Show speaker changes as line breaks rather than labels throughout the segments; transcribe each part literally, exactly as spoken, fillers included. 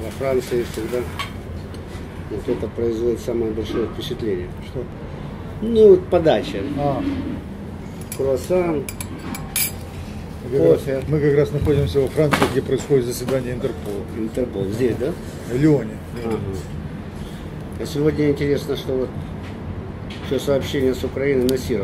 Во Франции всегда вот это производит самое большое впечатление.
Что?
Ну, вот подача.
А.
Круассан,
Мы как, раз,
кофе.
мы как раз находимся во Франции, где происходит заседание Интерпола.
Интерпол. Здесь, да?
В Лионе.
Ага. А сегодня интересно, что вот все сообщения с Украины на Насирова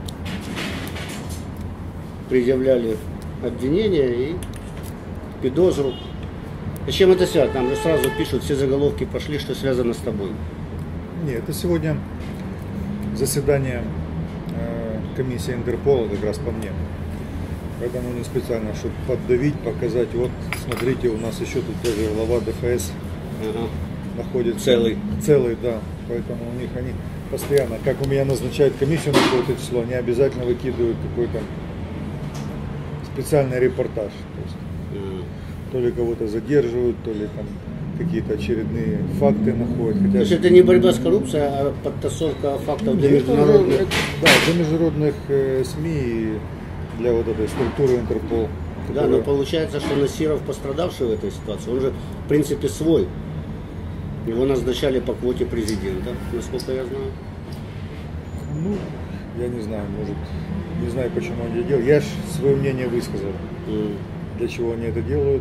предъявляли обвинения и подозру. И с чем это связано? Там же сразу пишут, все заголовки пошли, что связано с тобой.
Нет, это сегодня заседание э, комиссии Интерпола как раз по мне. Поэтому не специально, чтобы поддавить, показать, вот, смотрите, у нас еще тут тоже глава ДФС
Ага.
находится.
Целый.
Целый, да. Поэтому у них они постоянно, как у меня назначают комиссию на какое-то число, они обязательно выкидывают какой-то специальный репортаж. То есть,
Ага.
то ли кого-то задерживают, то ли там какие-то очередные факты находят. Хотя...
То есть это не борьба с коррупцией, а подтасовка фактов для
Это
международных.
уже, да, для международных э, СМИ и для вот этой структуры Интерпол.
Да,
которая...
но получается, что Насиров пострадавший в этой ситуации, он же в принципе свой. Его назначали по квоте президента, насколько я знаю.
Ну, я не знаю, может, не знаю, почему они это делают. Я же свое мнение высказал.
Mm.
Для чего они это делают.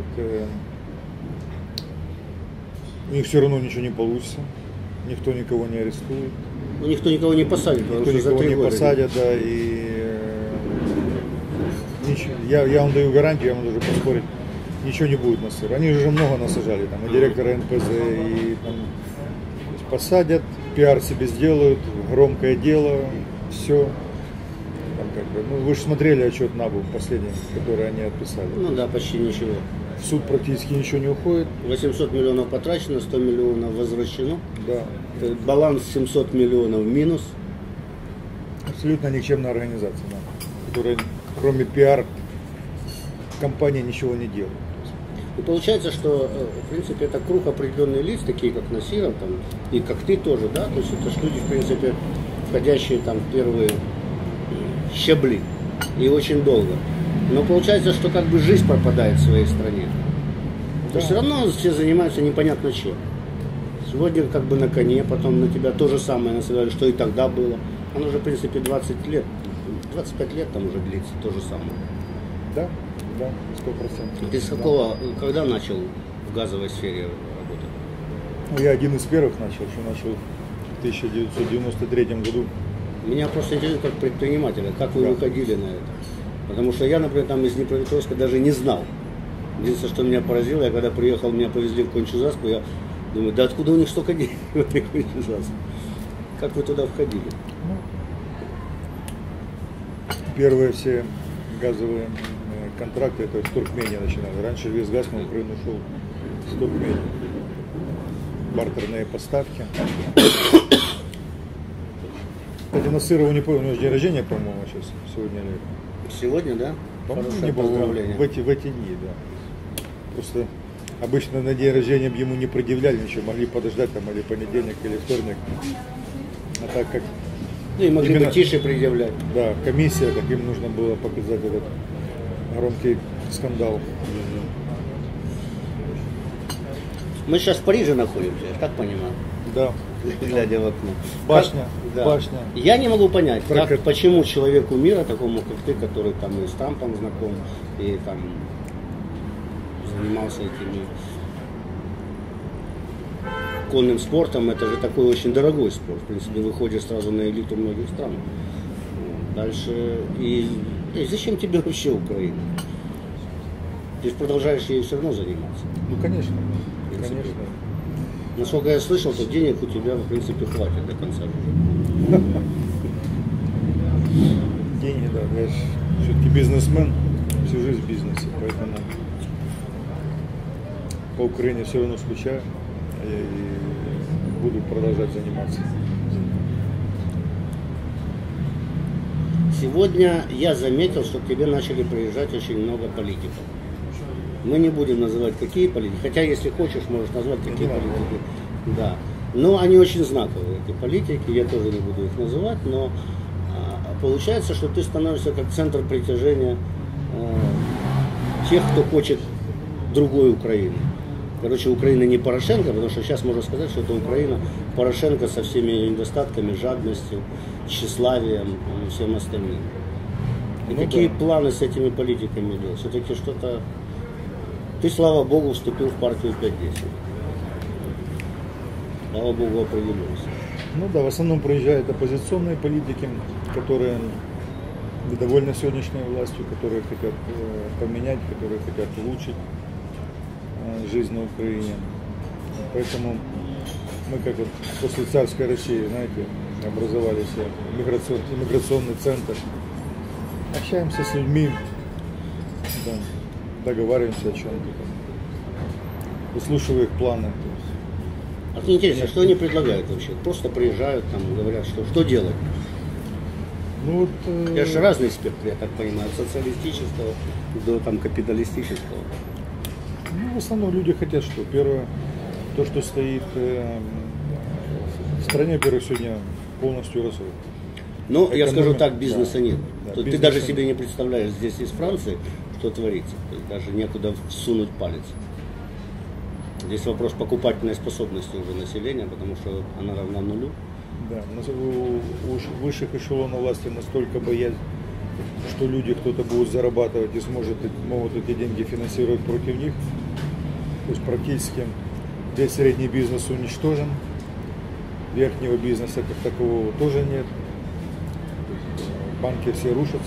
У них все равно ничего не получится. Никто никого не арестует.
Ну, никто никого не посадит, потому
Никто
что за
никого
три
не
года.
посадят, да, и э, ничего, я, я вам даю гарантию, я вам даже поспорить, ничего не будет на сыр. Они же много насажали, там, и директора эн пэ зэ, и там, то есть посадят, пиар себе сделают, громкое дело, все. Там, как бы, ну, вы же смотрели отчет НАБУ последний, который они отписали.
Ну да, почти ничего.
В суд практически ничего не уходит.
восемьсот миллионов потрачено, сто миллионов возвращено.
Да.
Баланс семьсот миллионов минус.
Абсолютно никчемная организация, да, которая кроме пиар компании ничего не делает.
И получается, что в принципе это круг определенных лиц, такие как Насиров, там, и как ты тоже, да, то есть это ж люди, в принципе, входящие там в первые щабли и очень долго. Но получается, что как бы жизнь пропадает в своей стране.
Да.
То все равно все занимаются непонятно чем. Сегодня как бы на коне, потом на тебя то же самое насылали, что и тогда было. Оно уже, в принципе, двадцать лет, двадцать пять лет там уже длится то же самое.
Да, да, сто процентов.
Ты с какого, когда начал в газовой сфере работать?
Ну, я один из первых начал, что начал в тысяча девятьсот девяносто третьем году.
Меня просто интересует как предпринимателя, как вы
Да.
выходили на это. Потому что я, например, там из Днепропетровска даже не знал. Единственное, что меня поразило, я когда приехал, меня повезли в Конча-Заспу, я думаю, да откуда у них столько денег в этой Конча-Заспе? Как вы туда входили?
Ну, первые все газовые э, контракты это в Туркмении начинали. Раньше весь газ на Украину шел с Туркмении. Бартерные поставки. Кстати, Насырову не помню, у него день рождения, по-моему, сейчас сегодня или...
Сегодня, да?
По-моему,
Хорошее
не было
поздравление.
в эти, в эти дни, да. Просто обычно на день рождения бы ему не предъявляли ничего, могли подождать там или понедельник, или вторник. А так как
Ну и могли
именно,
бы тише предъявлять.
да, комиссия, так им нужно было показать этот громкий скандал.
Мы сейчас в Париже находимся, я так понимаю,
Да.
глядя в окно.
Башня,
Как- да.
башня.
Я не могу понять, как,
Прокат.
почему человеку мира, такому как ты, который там и с Трампом знаком, и там занимался этими конным спортом, это же такой очень дорогой спорт. В принципе, выходишь сразу на элиту многих стран. Вот. Дальше. И, и зачем тебе вообще Украина? Ты же продолжаешь ей все равно заниматься.
Ну, конечно,
принципе.
конечно.
Насколько я слышал, то денег у тебя, в принципе, хватит до конца жизни.
Деньги, да, я все-таки бизнесмен, всю жизнь в бизнесе, поэтому по Украине все равно скучаю и буду продолжать заниматься.
Сегодня я заметил, что к тебе начали приезжать очень много политиков. Мы не будем называть, какие политики, хотя если хочешь, можешь назвать, какие
знаю.
политики. Да. Но они очень знаковые, эти политики, я тоже не буду их называть, но а, получается, что ты становишься как центр притяжения а, тех, кто хочет другой Украины. короче, Украина не Порошенко, потому что сейчас можно сказать, что это Украина Порошенко со всеми недостатками, жадностью, тщеславием и всем остальным. И
ну,
какие
да.
планы с этими политиками делать? Все-таки что-то... Ты, слава богу, вступил в партию пять десять. Слава богу, определился.
Ну да, в основном приезжают оппозиционные политики, которые недовольны сегодняшней властью, которые хотят э, поменять, которые хотят улучшить э, жизнь на Украине. Поэтому мы, как вот после царской России, знаете, образовались миграцион, иммиграционный центр. Общаемся с людьми, да, договариваемся о чем-то, выслушивая их планы.
А мне интересно, что они предлагают вообще? Просто приезжают, там, говорят, что, что делать?
Ну, вот, э...
Я же разный спектр, я так понимаю, от социалистического до там, капиталистического.
Ну, в основном люди хотят что? Первое, то, что стоит э, в стране, во-первых, сегодня полностью рассудит.
Ну, я скажу так, бизнеса
да,
нет.
Да,
Тут
бизнеса
ты даже
нет.
себе не представляешь здесь из Франции, что творится. То есть даже некуда всунуть палец. Здесь вопрос покупательной способности уже населения, потому что она равна нулю.
Да, у, у высших эшелонов власти настолько боязнь, что люди, кто-то будет зарабатывать и сможет, могут эти деньги финансировать против них. То есть практически весь средний бизнес уничтожен, верхнего бизнеса как такового тоже нет. Банки все рушатся.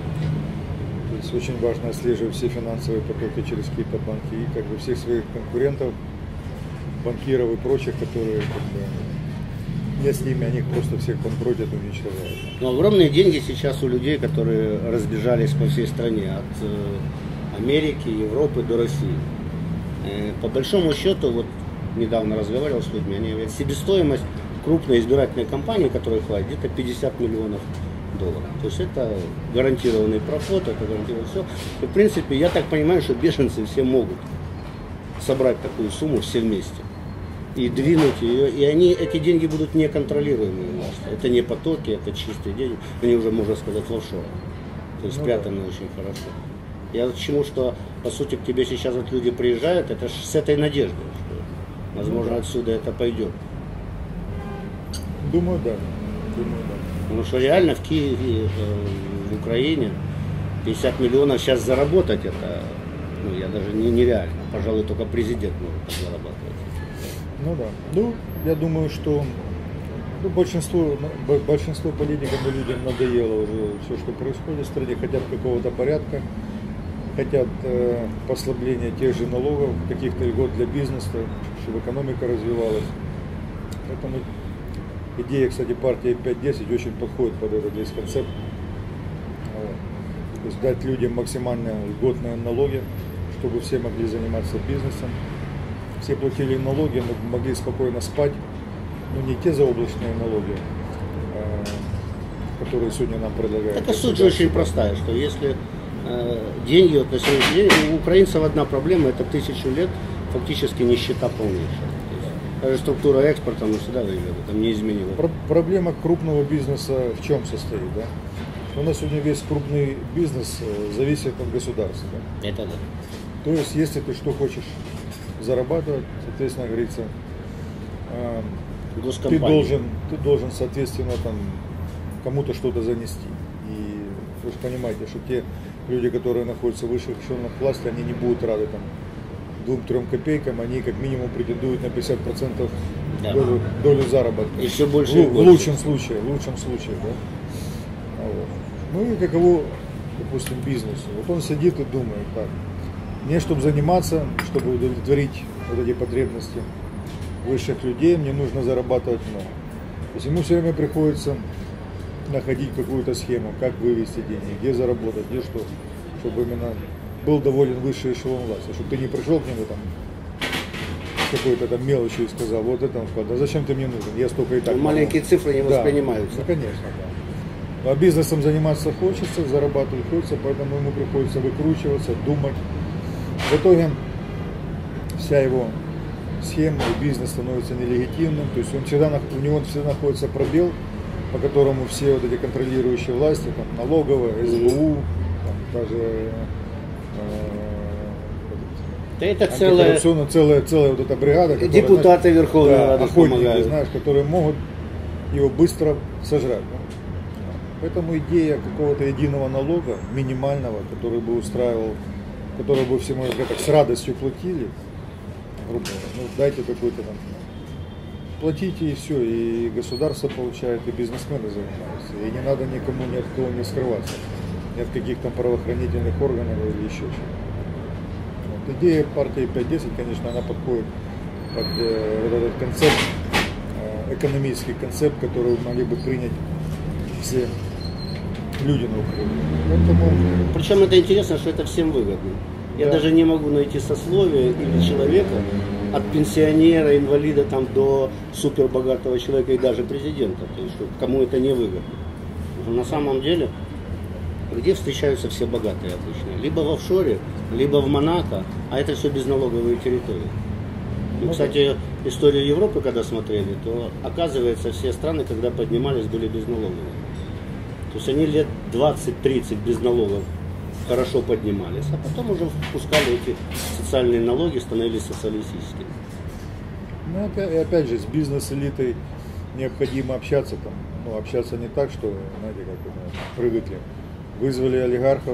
То есть очень важно отслеживать все финансовые потоки через какие-то банки и как бы всех своих конкурентов, банкиров и прочих, которые как бы, не с ними, они их просто всех банкротят и уничтожают.
Но огромные деньги сейчас у людей, которые разбежались по всей стране, от Америки, Европы до России. По большому счету, вот недавно разговаривал с людьми, они говорят, себестоимость крупной избирательной кампании, которая хватит, где-то пятьдесят миллионов долларов. То есть это гарантированный проход, это гарантированно все. И, в принципе, я так понимаю, что беженцы все могут собрать такую сумму все вместе и двинуть ее, и они, эти деньги будут неконтролируемые власти. Это не потоки, это чистые деньги, они уже, можно сказать, в офшорах. То есть ну, спрятаны да. очень хорошо. Я к чему, что, по сути, к тебе сейчас вот люди приезжают, это ж с этой надеждой, что, возможно, отсюда это пойдет.
Думаю, да. Думаю, да.
Потому что реально в Киеве, в Украине пятьдесят миллионов сейчас заработать, это, ну, я даже не, нереально. Пожалуй, только президент может так зарабатывать.
Ну да. Ну, я думаю, что ну, большинство, большинство политикам и людям надоело уже все, что происходит в стране, хотят какого-то порядка, хотят э, послабления тех же налогов, каких-то льгот для бизнеса, чтобы экономика развивалась. Поэтому идея, кстати, партии пять десять очень подходит под этот весь концепт. Вот. То есть дать людям максимально льготные налоги, чтобы все могли заниматься бизнесом. Все платили налоги, но могли спокойно спать. Ну, не те заоблачные налоги, э, которые сегодня нам предлагают.
Это суть же очень простая, что если э, деньги вот на сегодняшний день, у украинцев одна проблема, это тысячу лет фактически нищета полнейшая. Даже структура экспорта мы всегда выиграли, там не изменилась.
Про- проблема крупного бизнеса в чем состоит? Да? У нас сегодня весь крупный бизнес зависит от государства. Да?
Это да.
То есть, если ты что хочешь зарабатывать, соответственно, говорится, э, ты должен, ты должен, соответственно, там кому-то что-то занести. И вы же понимаете, что те люди, которые находятся в высших эшелонах власти, они не будут рады там двум-трем копейкам, они как минимум претендуют на пятьдесят процентов да. долю, долю заработка.
Еще больше.
В,
в
больше. лучшем случае, в лучшем случае, да. Вот. Ну и каково, допустим, бизнесу. Вот он сидит и думает, так, мне, чтобы заниматься, чтобы удовлетворить вот эти потребности высших людей, мне нужно зарабатывать много. То есть ему все время приходится находить какую-то схему, как вывести деньги, где заработать, где что, чтобы именно был доволен высший эшелон власти, чтобы ты не пришел к нему там какой-то там мелочью и сказал, вот это вклад, а зачем ты мне нужен, я столько и так могу.
Маленькие цифры не воспринимаются.
Да, ну, конечно, да. А бизнесом заниматься хочется, зарабатывать хочется, поэтому ему приходится выкручиваться, думать. В итоге вся его схема и бизнес становится нелегитимным, то есть он всегда, у него всегда находится пробел, по которому все вот эти контролирующие власти, там, налоговая, эс бэ у, там, даже
Да это целая,
целая, целая вот эта бригада, которая,
депутаты
знаешь,
Верховной
да,
Рады
охотники,
помогают.
знаешь, которые могут его быстро сожрать. Да? Поэтому идея какого-то единого налога, минимального, который бы устраивал, который бы все, можно сказать, так, с радостью платили, грубо говоря, ну дайте какой-то там, платите и все, и государство получает, и бизнесмены занимаются, и не надо никому ни от кого не скрываться, ни от каких-то правоохранительных органов или еще чего. Вот. Идея партии пять десять, конечно, она подходит под э, вот этот концепт, э, экономический концепт, который могли бы принять все люди на Украине. Поэтому...
Причем это интересно, что это всем выгодно. Я да. даже не могу найти сословия или человека, от пенсионера, инвалида там, до супербогатого человека и даже президента, то есть, что кому это не выгодно. На самом деле, где встречаются все богатые обычно? Либо в офшоре, либо в Монако, а это все безналоговые территории. Ну, кстати, историю Европы, когда смотрели, то оказывается, все страны, когда поднимались, были безналоговые. То есть они лет двадцать-тридцать без налогов хорошо поднимались, а потом уже впускали эти социальные налоги, становились социалистическими.
Ну, опять, и опять же, с бизнес-элитой необходимо общаться там. Ну, общаться не так, что, знаете, как это, привыкли. Вызвали олигархов,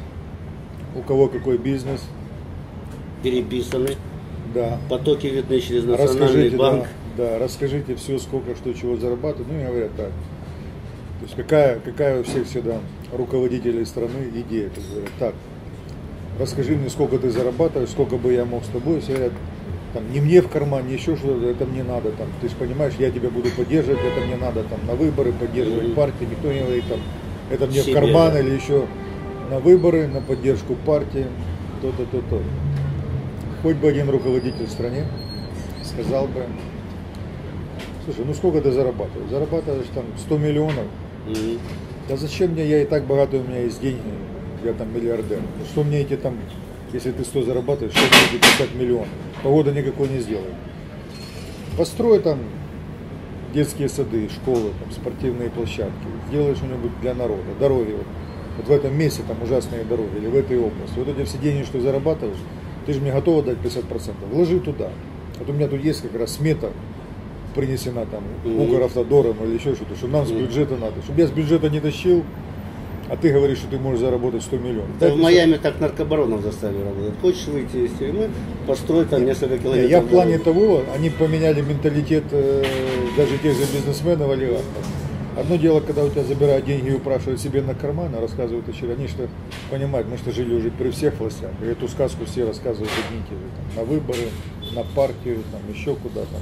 у кого какой бизнес.
Переписаны.
Да.
Потоки видны через национальный
расскажите,
банк.
Да, да, расскажите все, сколько, что, чего зарабатывают. Ну, и говорят так. То есть какая, какая у всех всегда руководителей страны идея, как говорят, так, расскажи мне, сколько ты зарабатываешь, сколько бы я мог с тобой, все говорят, там, не мне в карман, не еще что-то, это мне надо, там, ты же понимаешь, я тебя буду поддерживать, это мне надо там на выборы, поддерживать mm-hmm. партии, никто не говорит, там, это мне себе, в карман да. или еще на выборы, на поддержку партии, то-то, то-то. Хоть бы один руководитель в стране сказал бы, слушай, ну сколько ты зарабатываешь? Зарабатываешь там сто миллионов. Mm-hmm. Да зачем мне, я и так богатый, у меня есть деньги, я там миллиардер. Что мне эти там, если ты сто зарабатываешь, что мне эти пятьдесят миллионов? Погода никакой не сделает. Построй там детские сады, школы, там, спортивные площадки, сделай что-нибудь для народа, дороги. Вот, вот в этом месте там ужасные дороги или в этой области. Вот эти все деньги, что зарабатываешь, ты же мне готова дать пятьдесят процентов. Вложи туда. Вот у меня тут есть как раз смета, принесена там mm-hmm. Укравтодором или еще что-то, что нам mm-hmm. с бюджета надо. Чтобы я с бюджета не тащил, а ты говоришь, что ты можешь заработать сто миллионов.
Да в Майами так наркобаронов заставили работать. Хочешь выйти из тюрьмы, построй там несколько километров.
Я в плане того, они поменяли менталитет э, даже тех же бизнесменов, олигархов. Одно дело, когда у тебя забирают деньги и упрашивают себе на карман, а рассказывают еще, они что понимают, мы что жили уже при всех властях, и эту сказку все рассказывают одни и те же, там, на выборы, на партию, там, еще куда-то.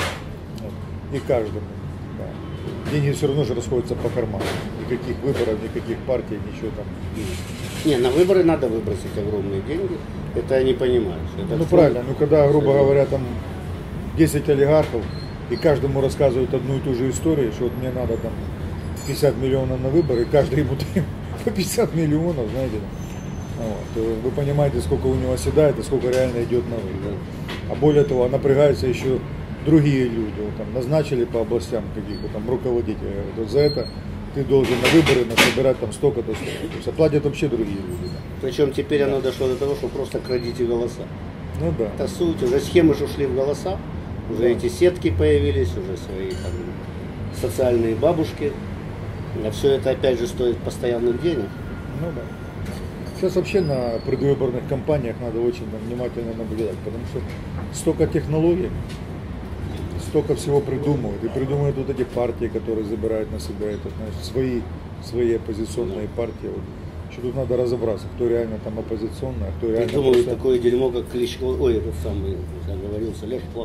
И каждому. Да. Деньги все равно же расходятся по карману. Никаких выборов, никаких партий, ничего там.
Не, на выборы надо выбросить огромные деньги. Это я не понимаю. Это
ну правильно, ну когда, грубо говоря, там десять олигархов, и каждому рассказывают одну и ту же историю, что вот мне надо там пятьдесят миллионов на выборы, и каждый ему по пятьдесят миллионов, знаете. Вот. Вы понимаете, сколько у него оседает и сколько реально идет на выборы. А более того, напрягаются еще другие люди, вот, там, назначили по областям каких-то там руководителей, вот за это ты должен на выборы насобирать там столько-то, столько. То есть оплатят вообще другие люди. Да.
Причем теперь да. оно дошло до того, что просто крадите голоса.
Ну да.
Это суть, уже схемы же ушли в голоса, уже да. эти сетки появились, уже свои там социальные бабушки. А все это опять же стоит постоянных денег.
Ну да. Сейчас вообще на предвыборных кампаниях надо очень внимательно наблюдать, потому что столько технологий, столько всего придумывают. И придумывают вот эти партии, которые забирают на себя это, знаешь, свои, свои оппозиционные партии. Вот. Еще тут надо разобраться, кто реально там оппозиционный, а кто реально...
Придумывают просто... такое дерьмо, как Кличко, ой, этот самый, оговорился, Лешко.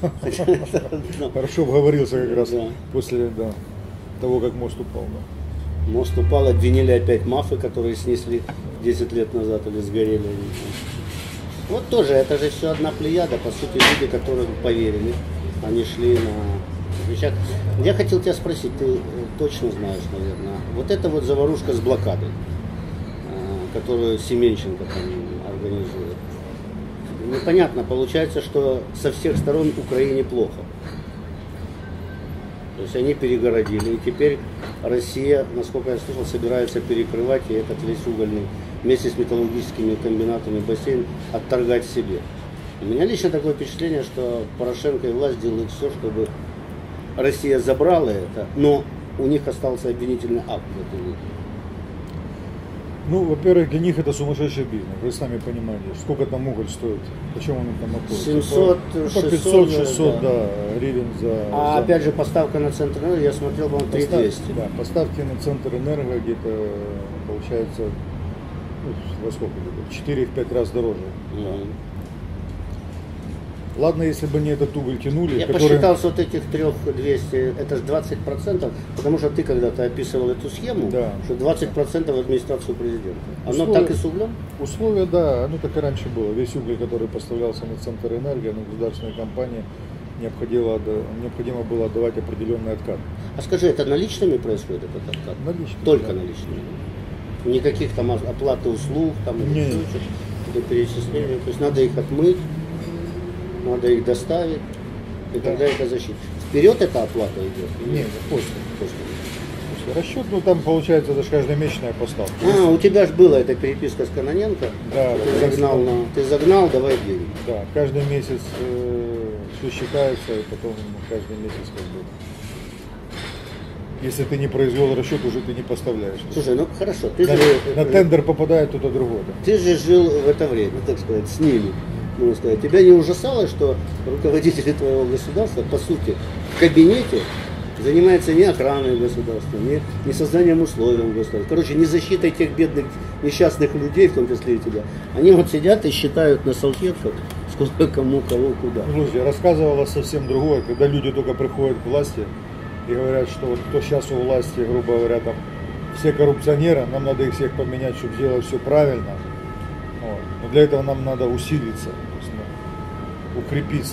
Хорошо обговорился как раз после того, как мост упал.
Мост упал, обвинили опять мафы, которые снесли десять лет назад или сгорели. Вот тоже, это же все одна плеяда, по сути, люди, которые поверили. Они шли на вещах. Я хотел тебя спросить, ты точно знаешь, наверное, вот эта вот заварушка с блокадой, которую Семенченко там организует. Непонятно, получается, что со всех сторон Украине плохо. То есть они перегородили, и теперь Россия, насколько я слышал, собирается перекрывать и этот весь угольный вместе с металлургическими комбинатами бассейн отторгать себе. У меня лично такое впечатление, что Порошенко и власть делают все, чтобы Россия забрала это, но у них остался обвинительный акт в этой.
Ну, во-первых, для них это сумасшедший бизнес. Вы сами понимаете, сколько там уголь стоит, почему он там находится.
семьсот,
по пятьсот шестьсот, да, гривен за...
А
за...
опять же поставка на Центр Энерго, я смотрел, по-моему, три тысячи двести.
Да, поставки на Центр Энерго где-то получается, ну, во сколько где-то, четыре-пять раз дороже.
Mm-hmm.
Ладно, если бы не этот уголь тянули.
Я
который...
посчитал, что вот этих трех двести, это же двадцать процентов, потому что ты когда-то описывал эту схему, да, что двадцать процентов в администрацию президента. Оно условия, так и с углем?
Условия, да, оно так и раньше было. Весь уголь, который поставлялся на Центр Энерго, на государственной компании, необходимо, необходимо было отдавать определенный откат. А
скажи, это наличными происходит этот откат?
Наличными.
Только
да.
наличными? Никаких там оплаты услуг, там,
или
перечисления, то есть надо их отмыть, надо их доставить, и да. Тогда это защита. Вперед эта оплата идет?
Нет, после. после. после. Расчет, ну там получается даже каждомесячная поставка.
А, у тебя же была эта переписка с Кононенко.
Да.
Ты загнал, на, ты загнал, давай деньги.
Да, каждый месяц э, все считается, и потом каждый месяц как бы. Если ты не произвел расчет, уже ты не поставляешь.
Слушай, ну хорошо. Ты
на,
же,
на тендер попадает кто-то другой.
Ты же жил в это время, так сказать, с ними. Можно сказать. Тебя не ужасало, что руководители твоего государства, по сути, в кабинете занимаются не охраной государства, не, не созданием условий государства, короче, не защитой тех бедных, несчастных людей, в том числе и тебя. Они вот сидят и считают на салфетках, сколько кому, кого, куда.
Слушай, я рассказывала совсем другое, когда люди только приходят к власти и говорят, что вот кто сейчас у власти, грубо говоря, там все коррупционеры, нам надо их всех поменять, чтобы сделать все правильно. Вот. Но для этого нам надо усилиться, то есть, ну, укрепиться.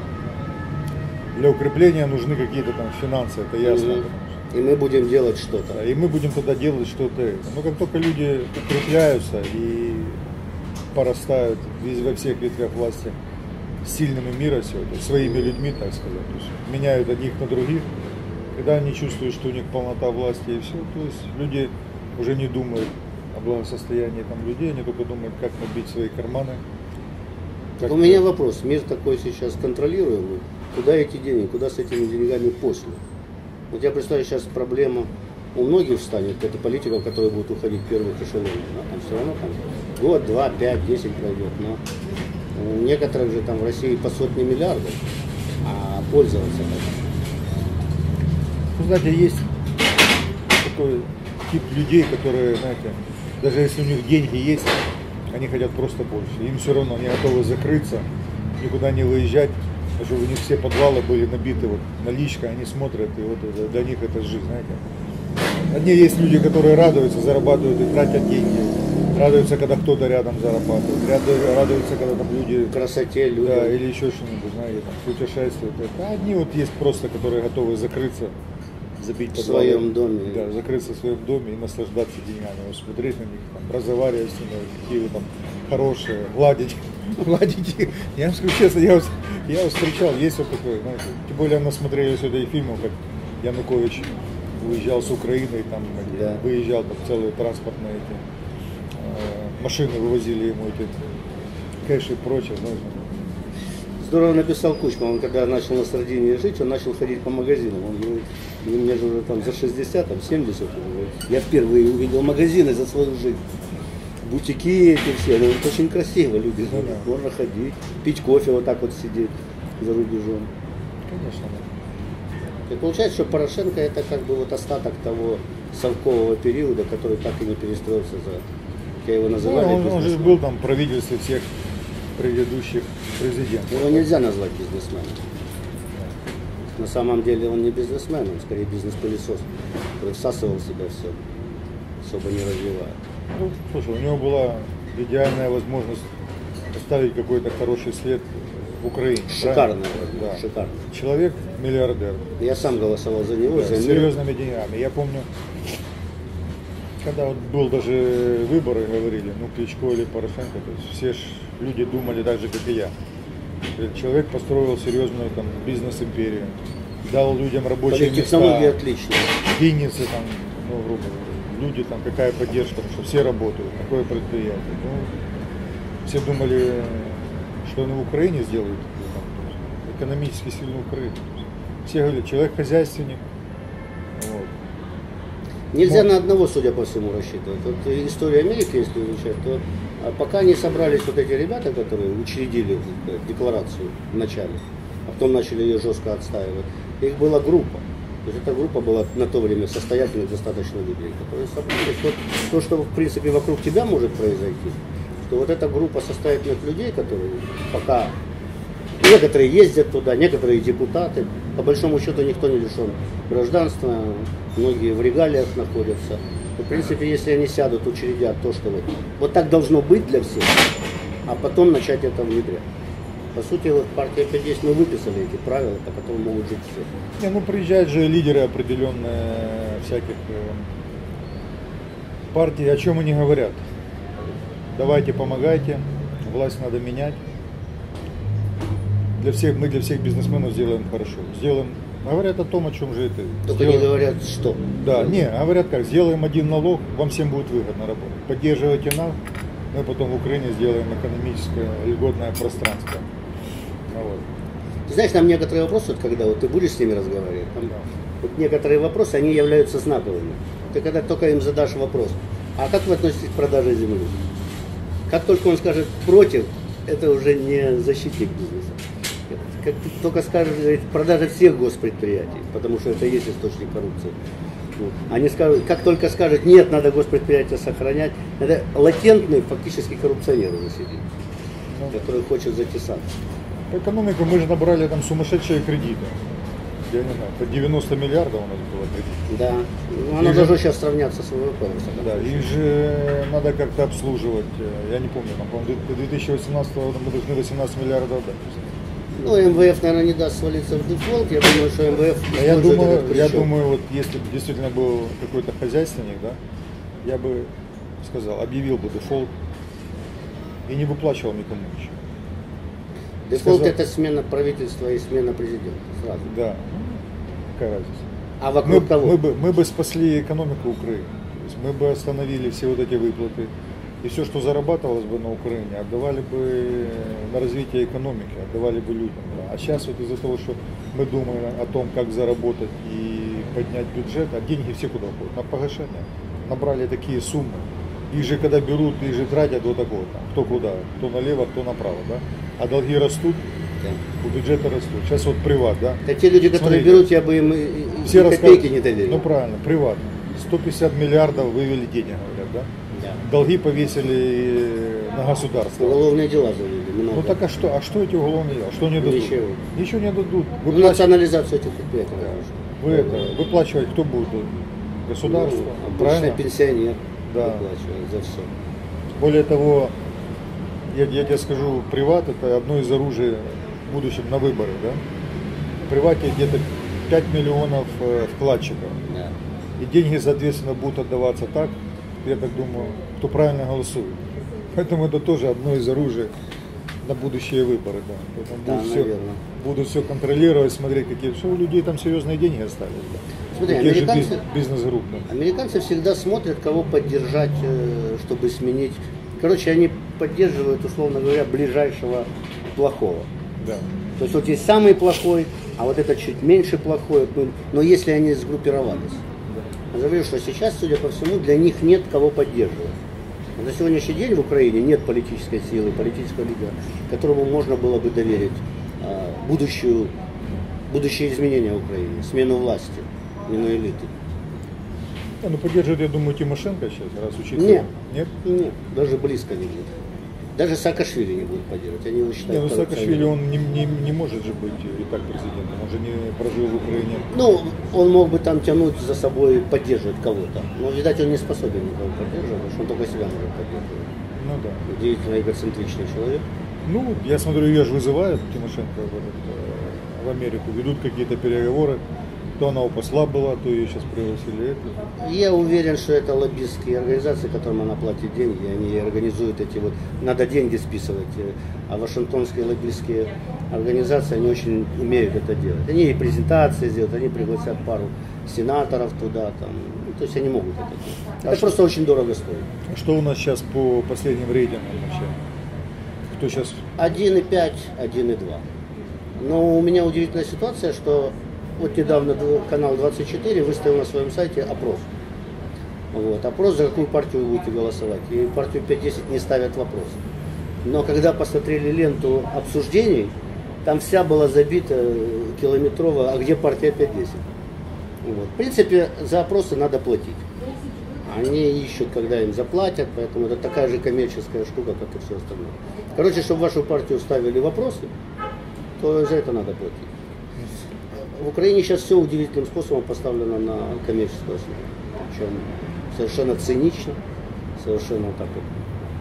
Для укрепления нужны какие-то там финансы, это ясно.
Mm-hmm. И мы будем делать что-то.
Да, и мы будем тогда делать что-то. Но как только люди укрепляются и порастают во всех ветвях власти сильными мира сегодня, своими людьми, так сказать, то есть меняют одних на других, когда они чувствуют, что у них полнота власти и все, то есть люди уже не думают о благосостоянии там людей, они только думают, как набить свои карманы.
У меня вопрос, мир такой сейчас контролируемый, куда эти деньги, куда с этими деньгами после? Вот я представляю, сейчас проблема у многих встанет, это политиков, которые будут уходить в первых эшелонах, да? Там все равно там год, два, пять, десять пройдет, но у некоторых же там в России по сотни миллиардов, а пользоваться как?
Вы знаете, есть такой тип людей, которые, знаете, даже если у них деньги есть, они хотят просто больше. Им все равно, они готовы закрыться, никуда не выезжать, потому что у них все подвалы были набиты вот наличкой, они смотрят, и вот это, для них это жизнь, знаете. Одни есть люди, которые радуются, зарабатывают и тратят деньги. Радуются, когда кто-то рядом зарабатывает. Радуются, когда там люди...
Красоте, люди.
Да, или еще что-нибудь, знаете, там, путешествуют. А одни вот есть просто, которые готовы закрыться, забить
в своем доме.
Да, закрыться в своем доме и наслаждаться деньгами. Вот смотреть на них, там, разговаривать с ними, какие вы там хорошие, гладить. Гладить. Я вам скажу честно, я, я встречал, есть вот такое, знаете. Тем более мы смотрели сюда и фильмов, как Янукович уезжал с Украины, там, да. Выезжал, там целые транспортные эти, э, машины вывозили ему эти кэши и прочее. Знаете.
Здорово написал Кучма, он когда начал на Сардинии жить, он начал ходить по магазинам. Он говорит, мне же уже там за шестьдесят, там семьдесят. Я впервые увидел магазины за свою жизнь. Бутики эти все, ну, это очень красиво, люди, ну, да. Можно ходить, пить кофе, вот так вот сидеть за рубежом.
Конечно, да.
И получается, что Порошенко это как бы вот остаток того совкового периода, который так и не перестроился за, как его называли.
Ну, он, он же был там в правительстве всех предыдущих президентов.
Его нельзя назвать бизнесменом. На самом деле он не бизнесмен, он скорее бизнес-пылесос, который всасывал в себя все, особо не развивая.
Ну, слушай, у него была идеальная возможность оставить какой-то хороший след в Украине.
Шикарно,
да.
Шикарно.
Человек миллиардер.
Я сам голосовал за него.
Да,
за
с серьезными деньгами. Я помню, когда вот был даже выборы, говорили, ну Кличко или Порошенко, то есть все ж люди думали так же, как и я. Человек построил серьезную там бизнес-империю, дал людям рабочие места.
Технологии отличные.
Винницы там, ну, грубо говоря, люди там, какая поддержка, потому что все работают, такое предприятие. Ну, все думали, что они в Украине сделают, экономически сильную Украину. Все говорят, человек хозяйственник. Вот.
Нельзя
Но...
на одного, судя по всему, рассчитывать. Вот история Америки, если изучать, то пока не собрались вот эти ребята, которые учредили декларацию в начале, а потом начали ее жестко отстаивать, их была группа. То есть эта группа была на то время состоятельных достаточно людей, которые собрались. Вот то, что в принципе вокруг тебя может произойти, что вот эта группа состоятельных людей, которые пока некоторые ездят туда, некоторые депутаты, по большому счету никто не лишен гражданства, многие в регалиях находятся. В принципе, если они сядут, учредят то, что вот, вот так должно быть для всех, а потом начать это внедрять. По сути, вот партия пять десять, мы выписали эти правила, по которым могут жить все.
Не, ну приезжают же лидеры определенные всяких партий, о чем они говорят. Давайте помогайте, власть надо менять. Для всех, мы для всех бизнесменов сделаем хорошо. Сделаем, говорят о том, о чем же это.
Только
сделаем,
не говорят, что.
Да, не, говорят как, сделаем один налог, вам всем будет выгодно работать. Поддерживайте нас, мы потом в Украине сделаем экономическое льготное пространство. Вот.
Ты знаешь, там некоторые вопросы, вот, когда вот ты будешь с ними разговаривать, там, вот некоторые вопросы, они являются знаковыми. Ты когда только им задашь вопрос, а как вы относитесь к продаже земли? Как только он скажет против, это уже не защитник бизнеса. Как ты только скажешь, говорит, продажа всех госпредприятий, потому что это и есть источник коррупции. Вот. Они скажут, как только скажут, нет, надо госпредприятия сохранять, это латентный фактически коррупционер уже сидит, который хочет затесаться.
По экономику мы же набрали там сумасшедшие кредиты. Я не знаю, по девяносто миллиардов у нас было кредитов.
Да, оно должно же... сейчас сравняться с ВВП.
Да, их же надо как-то обслуживать. Я не помню, там, по-моему, до две тысячи восемнадцатого года мы должны восемнадцать миллиардов отдать.
Ну, МВФ, наверное, не даст свалиться в дефолт. Я думаю, что МВФ...
Я думаю, я думаю, вот если бы действительно был какой-то хозяйственник, да, я бы сказал, объявил бы дефолт и не выплачивал никому ничего.
Дефолт
Сказал...
это смена правительства и смена президента сразу.
Да, какая разница.
А вокруг
мы,
кого?
Мы бы, мы бы спасли экономику Украины. То есть мы бы остановили все вот эти выплаты. И все, что зарабатывалось бы на Украине, отдавали бы на развитие экономики, отдавали бы людям. Да. А сейчас вот из-за того, что мы думаем о том, как заработать и поднять бюджет, а деньги все куда уходят? На погашение. Набрали такие суммы. Их же когда берут, их же тратят вот такого, там, кто куда, кто налево, кто направо. Да? А долги растут, да. У бюджета растут. Сейчас вот приват, да?
Так те люди, которые
Смотрите,
берут, я бы им и,
все
и копейки не доверил.
Ну правильно, приват. сто пятьдесят миллиардов вывели денег, говорят, да?
Да.
Долги повесили на государство.
Уголовные дела завели. Много.
Ну так а что, а что эти уголовные дела? Что они дадут?
Ничего.
Ничего не дадут.
Вы ну, национализацию этих предприятий.
Вы это, выплачивать кто будет? Государство.
Ну, правильно? Пенсионер
да.
Выплачивает за все.
Более того, я, я тебе скажу, приват это одно из оружий в будущем на выборы. Да? В привате где-то пять миллионов вкладчиков.
Да.
И деньги, соответственно, будут отдаваться так, я так думаю, кто правильно голосует. Поэтому это тоже одно из оружий на будущие выборы. Да. Поэтому
да,
будут, все, будут все контролировать, смотреть, какие что у людей там серьезные деньги остались. Да.
Смотри,
какие
американцы,
же бизнес-группы.
Американцы всегда смотрят, кого поддержать, чтобы сменить. Короче, они поддерживают, условно говоря, ближайшего плохого.
Да.
То есть вот есть самый плохой, а вот это чуть меньше плохой. Но если они сгруппировались. Я говорю, что сейчас, судя по всему, для них нет кого поддерживать. На сегодняшний день в Украине нет политической силы, политического лидера, которому можно было бы доверить а, будущую, будущее изменения в Украине, смену власти, смену элиты.
Да, ну поддерживает, я думаю, Тимошенко сейчас, раз учитывая.
Нет,
нет,
нет, даже близко не будет. Даже Саакашвили не будет поддерживать. Они его считают.
Не, ну Саакашвили он не, не, не может же быть и так президентом, он же не прожил в Украине.
Ну, он мог бы там тянуть за собой, поддерживать кого-то. Но, видать, он не способен никого поддерживать, потому что он только себя может поддерживать.
Ну да.
Удивительно эгоцентричный человек.
Ну, я смотрю, ее же вызывают, Тимошенко, в, этот, в Америку, ведут какие-то переговоры. То она у посла была, то ее сейчас пригласили.
Я уверен, что это лоббистские организации, которым она платит деньги, они организуют эти вот, надо деньги списывать. А вашингтонские лоббистские организации, они очень умеют это делать. Они и презентации сделают, они пригласят пару сенаторов туда, там, ну, то есть они могут это делать. Это а просто что, очень дорого стоит.
Что у нас сейчас по последним рейтингам вообще? Кто сейчас?
один и пять, один и два. Но у меня удивительная ситуация, что вот недавно канал двадцать четыре выставил на своем сайте опрос. Вот. Опрос, за какую партию вы будете голосовать. И партию пять десять не ставят вопрос. Но когда посмотрели ленту обсуждений, там вся была забита километрово, а где партия пять десять. Вот. В принципе, за опросы надо платить. Они ищут, когда им заплатят, поэтому это такая же коммерческая штука, как и все остальное. Короче, чтобы вашу партию ставили вопросы, то за это надо платить. В Украине сейчас все удивительным способом поставлено на коммерческую основу. Причем совершенно цинично, совершенно так вот.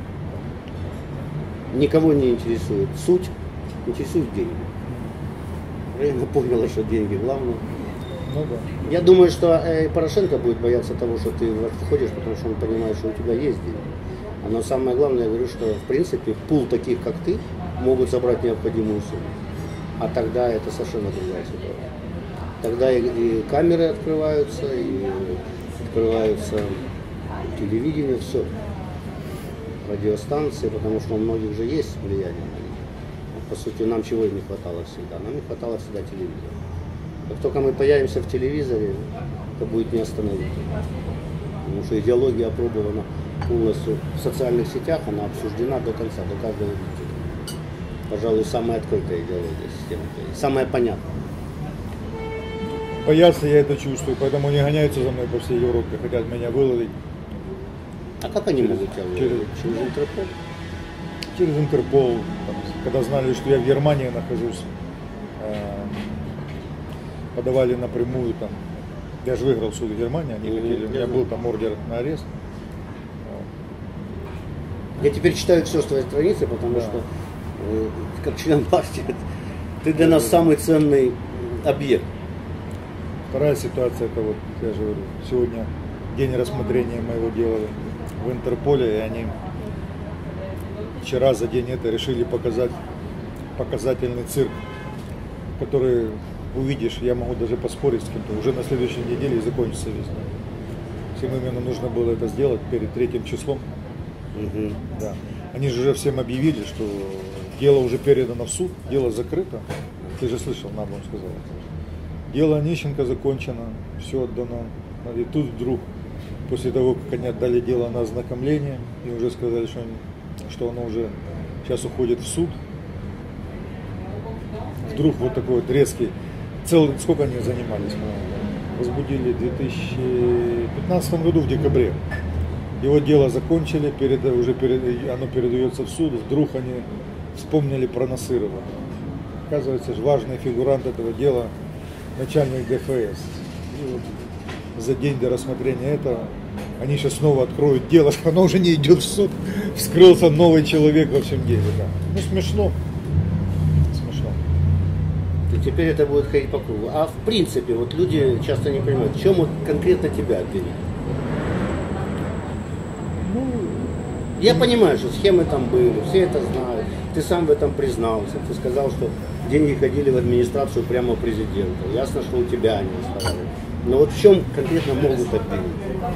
Никого не интересует суть, интересует деньги. Украина поняла, что деньги главное.
Ну, да.
Я думаю, что э, Порошенко будет бояться того, что ты входишь, потому что он понимает, что у тебя есть деньги. Но самое главное, я говорю, что в принципе пул таких, как ты, могут собрать необходимую сумму. А тогда это совершенно другая ситуация. Тогда и, и камеры открываются, и открываются телевидение, все. Радиостанции, потому что у многих же есть влияние на них. По сути, нам чего и не хватало всегда? Нам не хватало всегда телевизора. Как только мы появимся в телевизоре, это будет не остановить. Потому что идеология опробована полностью в социальных сетях, она обсуждена до конца, до каждого зрителя. Пожалуй, самая открытая идеология системы, самая понятная.
Боятся, я это чувствую, поэтому не гоняются за мной по всей Европе, хотят меня выловить.
А как они могут тебя выловить? Через, через Интерпол?
Через Интерпол. Там, когда знали, что я в Германии нахожусь, подавали напрямую там. Я же выиграл суд в Германии, они mm-hmm. хотели, у меня был там ордер на арест.
Я теперь читаю все с твоей страницы, потому да. что э, как член партии ты для нас самый ценный объект.
Вторая ситуация, это вот, я же говорю, сегодня день рассмотрения моего дела в Интерполе, и они вчера за день это решили показать показательный цирк, который увидишь, я могу даже поспорить с кем-то, уже на следующей неделе и закончится весь. Всем именно нужно было это сделать перед третьим числом. Угу. Да. Они же уже всем объявили, что дело уже передано в суд, дело закрыто. Ты же слышал, нам он сказал. Дело Онищенко закончено, все отдано. И тут вдруг, после того, как они отдали дело на ознакомление, и уже сказали, что, они, что оно уже сейчас уходит в суд, вдруг вот такой вот резкий, цел, сколько они занимались, возбудили в две тысячи пятнадцатом году в декабре. Его дело закончили, перед, уже перед, оно передается в суд, вдруг они вспомнили про Насырова. Оказывается, важный фигурант этого дела, начальник ДФС. И вот за день до рассмотрения этого они сейчас снова откроют дело, что оно уже не идет в суд, вскрылся новый человек во всем деле. Да. Ну смешно. Смешно.
И теперь это будет ходить по кругу. А в принципе, вот люди часто не понимают, в чем вот конкретно тебя обвинить?
Ну,
я понимаю, что схемы там были, все это знают. Ты сам в этом признался. Ты сказал, что деньги ходили в администрацию прямо президента. Ясно, что у тебя они оставались. Но вот в чем конкретно могут обвинить?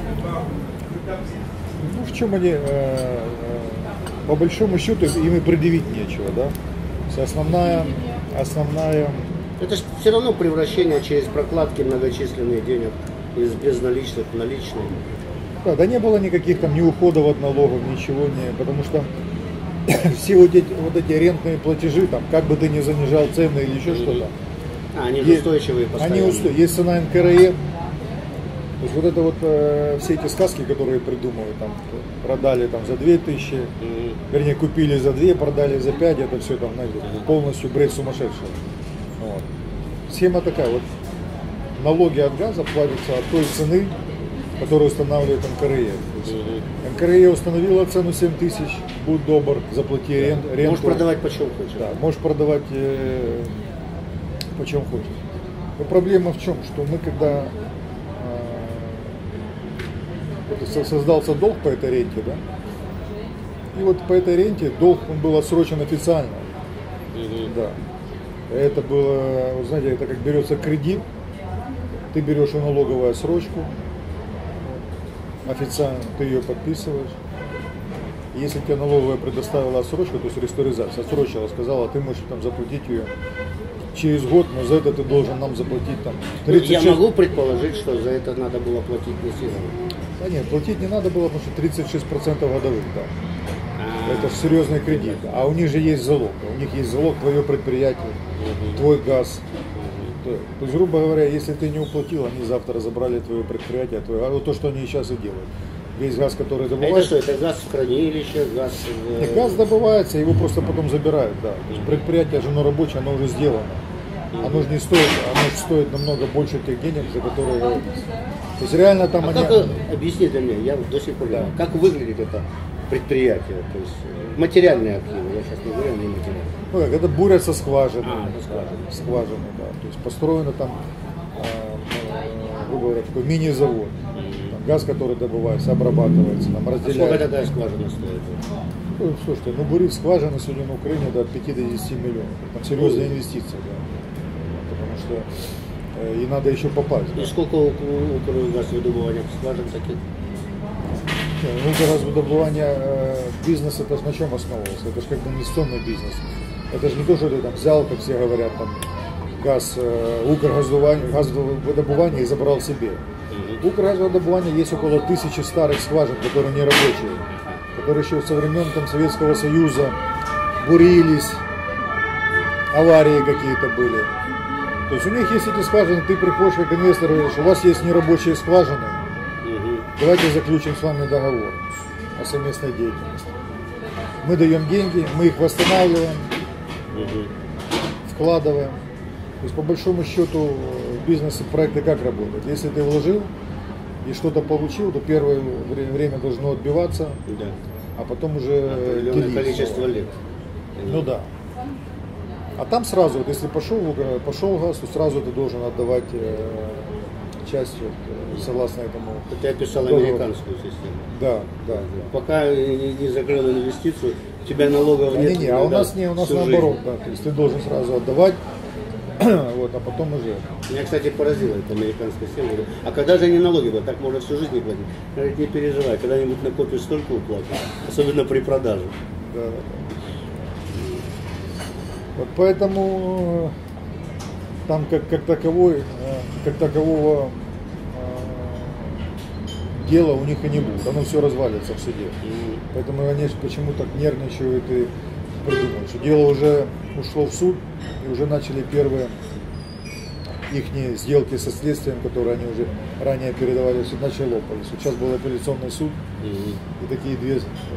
Ну, в чем они, э, э, по большому счету, им и предъявить нечего, да? Основная, основная...
Это же все равно превращение через прокладки многочисленных денег из безналичных в наличные.
Да, да не было никаких там ни уходов от налогов, ничего не, потому что все вот эти, вот эти рентные платежи, там, как бы ты ни занижал цены или еще mm-hmm. что-то.
А, они же устойчивые постоянно.
Они устойчивые. Есть цена эн ка эр е. То есть вот это вот э, все эти сказки, которые придумывают, там, продали там за две тысячи, mm-hmm. вернее, купили за две, продали за пять, это все там, знаете, полностью бред сумасшедший. Вот. Схема такая, вот налоги от газа платятся от той цены, которую устанавливает эн ка эр е. эн ка эр е установила цену семь тысяч, будь добр, заплати рент, ренту.
Можешь продавать почем хочешь.
Да, можешь продавать э, почем хочешь. Но проблема в чем? Что мы когда э, создался долг по этой ренте, да? И вот по этой ренте долг он был отсрочен официально. Mm-hmm. Да. Это было, вы знаете, это как берется кредит, ты берешь у налоговую отсрочку, официально ты ее подписываешь, Если тебе налоговая предоставила отсрочку, то есть реструктуризация, отсрочила, сказала, ты можешь там заплатить ее через год, но за это ты должен нам заплатить там тридцать шесть...
Я могу предположить, что за это надо было платить насильно.
Да нет, платить не надо было, потому что тридцать шесть процентов годовых, да. Это же серьезный кредит. А у них же есть залог. У них есть залог твое предприятие, uh-huh. твой газ. Uh-huh. То есть, грубо говоря, если ты не уплатил, они завтра забрали твое предприятие, твое, а вот то, что они сейчас и делают. Весь газ, который добывается.
А это что, это газ в хранилище, газ в...
Нет, газ добывается, его просто потом забирают, да. То есть предприятие же оно рабочее, оно уже сделано. Uh-huh. Оно же не стоит, оно же стоит намного больше тех денег, за которые говорится. То есть реально там
а
они...
как, объясни для меня, я до сих пор не знаю, как выглядит это предприятие, то есть материальные активы, я сейчас не говорю, не материальные.
Ну, как, это бурятся скважины,
а,
да,
скважины.
скважины, да, то есть построено там, э, грубо говоря, такой мини-завод, там, газ, который добывается, обрабатывается, там, разделяется.
А сколько такая скважина стоит?
Ну, слушайте, ну бурить скважины сегодня на Украине до пяти до десяти миллионов, там серьезные инвестиции, да, потому что э, и надо еще попасть.
И
да.
сколько у, у, у газовыдобывания скважин таких?
Ну, газовыдобывание э, бизнес, это же на чем основывался? Это же как бы инвестиционный бизнес. Это же не то, что ты там взял, как все говорят, там газ, э, Укргазвыдобывание и забрал себе. Mm-hmm. Укргазвыдобывание есть около тысячи старых скважин, которые не рабочие, которые еще со времен там, Советского Союза бурились, аварии какие-то были. То есть у них есть эти скважины, ты приходишь как инвестор и говоришь, у вас есть нерабочие скважины, давайте заключим с вами договор о совместной деятельности. Мы даем деньги, мы их восстанавливаем, угу. вкладываем. То есть по большому счету бизнес и проекты как работают? Если ты вложил и что-то получил, то первое время должно отбиваться, да. а потом уже
делиться. Количество лет.
Ну да. А там сразу, вот если пошел, пошел газ, то сразу ты должен отдавать часть вот, согласно этому.
Ты описал договору. Американскую систему.
Да, да, да.
Пока не, не закрыл инвестицию, у тебя налогов нет.
Не, не, а у нас не, у нас наоборот, да. То есть ты должен сразу отдавать, вот, а потом уже.
Меня, кстати, поразила эта американская система. А когда же они налоги будут? Так можно всю жизнь не платить. Говорит, не переживай, когда-нибудь накопишь столько уплатишь, особенно при продаже.
Да, да, да. Вот поэтому там как, как, таковой, как такового э, дела у них и не будет. Оно все развалится в суде. Mm-hmm. Поэтому они почему так нервничают и придумывают, что дело уже ушло в суд и уже начали первые их сделки со следствием, которые они уже ранее передавали в суд, начали лопались. Вот сейчас был апелляционный суд, mm-hmm. и такие две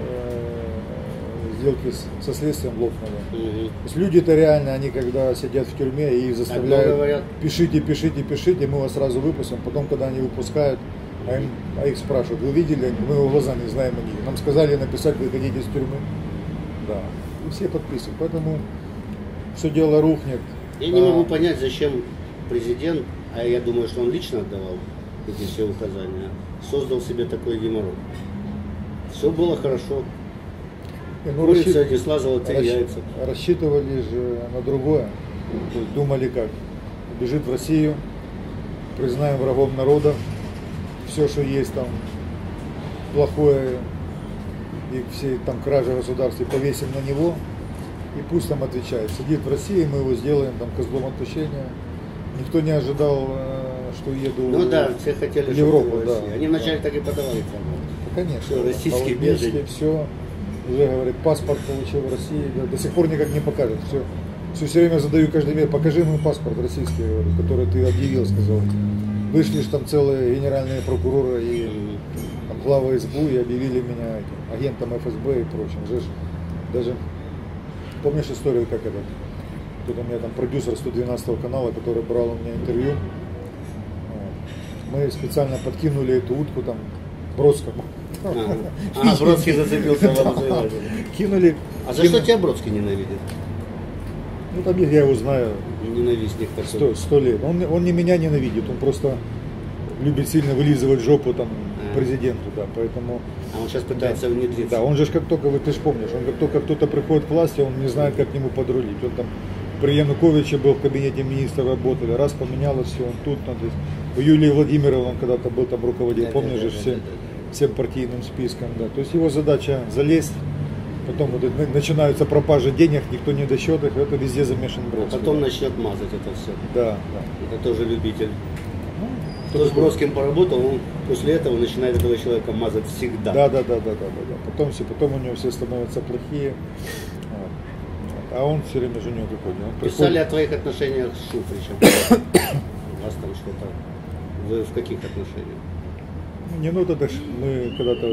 сделки со следствием лопнули. Угу. То есть люди-то реально, они когда сидят в тюрьме и их заставляют, пишите, пишите, пишите, мы вас сразу выпустим. Потом, когда они выпускают, а, им, а их спрашивают, вы видели, мы его глаза не знаем они. Нам сказали написать, вы хотите из тюрьмы. Да. И все подписывают. Поэтому все дело рухнет.
Я а... не могу понять, зачем президент, а я думаю, что он лично отдавал эти все указания, создал себе такой геморрой. Все было хорошо.
Ну, рассчит...
не слаживал три
Расщ...
яйца.
Рассчитывали же на другое. Думали как? Бежит в Россию, признаем врагом народа, все, что есть там плохое, и все там кражи государства повесим на него, и пусть там отвечает. Сидит в России, мы его сделаем там козлом отпущения. Никто не ожидал, что еду
ну, да, все хотели,
в Европу. Да,
они вначале
да.
так и подавали.
Конечно.
Все, российские беженцы.
Все. Уже говорит, паспорт получил в России, до сих пор никак не покажет. Все, все, все время задаю каждый день, покажи ему паспорт российский, говорю, который ты объявил, сказал. Вышли ж там целые генеральные прокуроры и там, глава СБУ и объявили меня этим, агентом эф эс бэ и прочим. Даже, даже помнишь историю, как это? Тут у меня там продюсер сто двенадцатого канала, который брал у меня интервью. Мы специально подкинули эту утку там Бродскому.
А, а Бродский зацепился в да.
Кинули.
А за
кинули.
что тебя Бродский ненавидит?
Ну там я его знаю.
Ненавистник такой.
Сто, сто лет. Он, он не меня ненавидит, он просто любит сильно вылизывать жопу там а. президенту, да, поэтому.
А он сейчас пытается
да,
внедриться.
Да, он же как только, ты же помнишь, он как только кто-то приходит к власти, он не знает, как к нему подрулить. Он там при Януковиче был в кабинете министра, работали, раз поменялось все, он тут, там, в Юлии Владимировне он когда-то был там руководитель, да, помнишь да, же да, все. Да, да. всем партийным спискам, да. То есть его задача залезть, потом вот это, начинаются пропажи денег, никто не досчет их, это везде замешан Бродский.
А потом начнет мазать это все.
Да, да.
Это тоже любитель.
Ну,
Кто с Бродским поработал, он после этого начинает этого человека мазать всегда.
Да, да, да, да, да, да, да. Потом все, потом у него все становятся плохие. Вот. А он все время же у него какой-то.
Писали о твоих отношениях с Шуфричем. У вас там что-то. Вы в каких отношениях?
Не, ну это ж мы когда-то,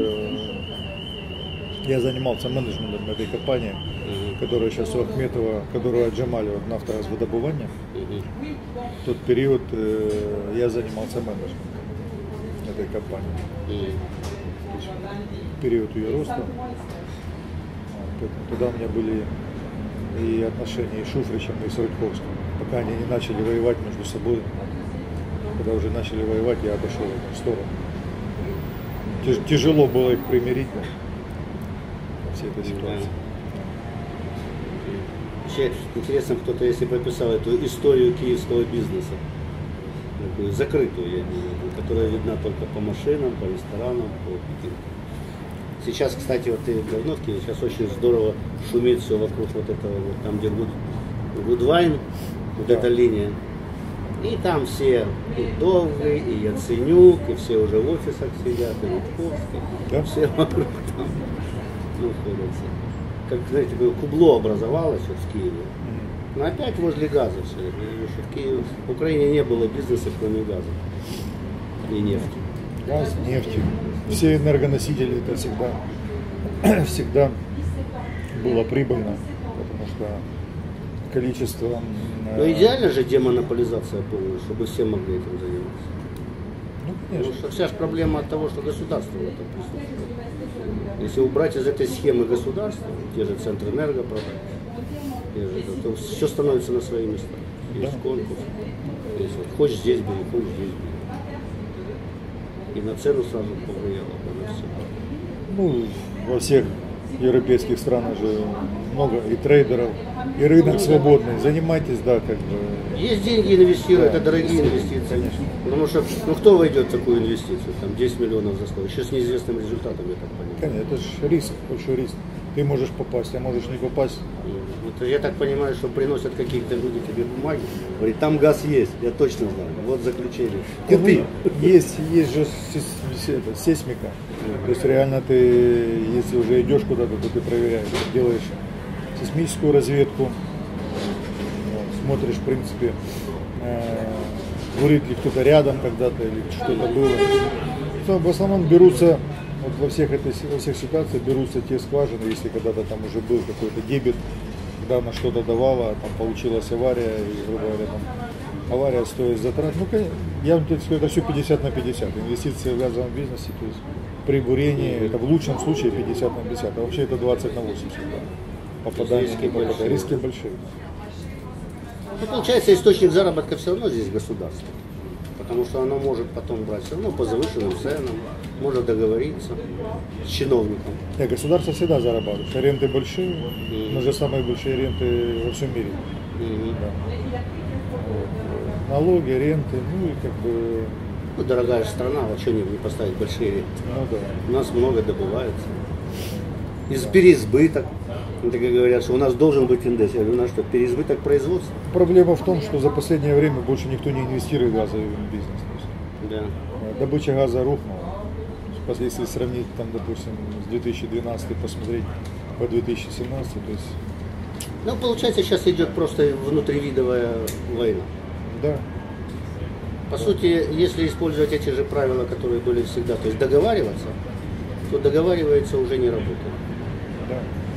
я занимался менеджментом этой компании, uh-huh. которая сейчас у Ахметова, которую отжимали от нафторазводобывания. Uh-huh. В тот период э, я занимался менеджментом этой компании. Uh-huh. В период ее роста. Поэтому тогда у меня были и отношения и с Шуфричем, и с Рудковским, пока они не начали воевать между собой. Когда уже начали воевать, я отошел в эту сторону. Тяж, тяжело было их примирить во всей этой ситуации.
Вообще интересно, кто-то если бы описал эту историю киевского бизнеса, такую закрытую, я думаю, которая видна только по машинам, по ресторанам, по каким-то. Сейчас, кстати, вот ты давно в Киеве, сейчас очень здорово шумит все вокруг вот этого, вот там, где Гудвайн, вот
да.
эта линия. И там все, и Довгий, и Яценюк, и все уже в офисах сидят, и Рудковский,
да?
все вокруг там находятся. Как, знаете, такое кубло образовалось вот в Киеве. Mm-hmm. Но опять возле газа все. Потому что в Киеве, в Украине не было бизнеса, кроме газа и нефти.
Газ, нефть. Все энергоносители это всегда, всегда было прибыльно, потому что количество...
Но идеально же демонополизация полная, чтобы все могли этим заниматься.
Ну, конечно.
Потому что вся же проблема от того, что государство в этом присутствует. Если убрать из этой схемы государства, те же Центрэнерго продать, те же, то, то все становится на свои места. Есть да. конкурс. Есть, вот, хочешь здесь бери, хочешь здесь бери. И на цену сразу повлияло на все.
Ну, во всех европейских странах же много и трейдеров, и рынок свободный. Занимайтесь, да, как бы.
Есть деньги инвестировать,
да,
это дорогие инвестиции.
Конечно.
Потому что, ну кто войдет в такую инвестицию? Там десять миллионов за сто. Еще с неизвестным результатом, я так понимаю.
Конечно, это же риск, большой риск. Ты можешь попасть, а можешь не попасть.
Это, я так понимаю, что приносят какие-то люди тебе бумаги. Говорит, там газ есть, я точно знаю. Вот заключение. Купи.
Есть, есть же это, сейсмика. То есть реально ты, если уже идешь куда-то, то ты проверяешь, делаешь сейсмическую разведку, вот, смотришь, в принципе, э, бурит ли кто-то рядом когда-то или что-то было. Но в основном берутся, вот во всех, этой, во всех ситуациях берутся те скважины, если когда-то там уже был какой-то дебет, когда она что-то давала, там получилась авария, и, грубо говоря, там, авария стоит затрат. Ну, я вам скажу, это все пятьдесят на пятьдесят. Инвестиции в газовом бизнесе, то есть при бурении, это в лучшем случае пятьдесят на пятьдесят, а вообще это двадцать на восемьдесят. Да. Попадание,
риски,
попадание.
большие.
Риски большие.
Ну, получается, источник заработка все равно здесь государство. Потому что оно может потом брать все равно по завышенным ценам, может договориться с чиновником.
Нет, государство всегда зарабатывает. Ренты большие, mm-hmm. мы же самые большие ренты во всем мире. Mm-hmm. Да. Вот. Налоги, ренты, ну и как бы...
Ну, дорогая страна, а что не, не поставить большие ренты?
Ну да.
У нас много добывается. Из да. переизбыток. Так говорят, что у нас должен быть индекс. Я говорю, у нас что, переизбыток производства?
Проблема в том, что за последнее время больше никто не инвестирует в газовый бизнес.
Да.
Добыча газа рухнула. Если сравнить, там, допустим, с две тысячи двенадцатым посмотреть по две тысячи семнадцатый, то есть...
Ну, получается, сейчас идет просто внутривидовая война.
Да.
По да. сути, если использовать эти же правила, которые были всегда, то есть договариваться, то договаривается уже не работает.
Да.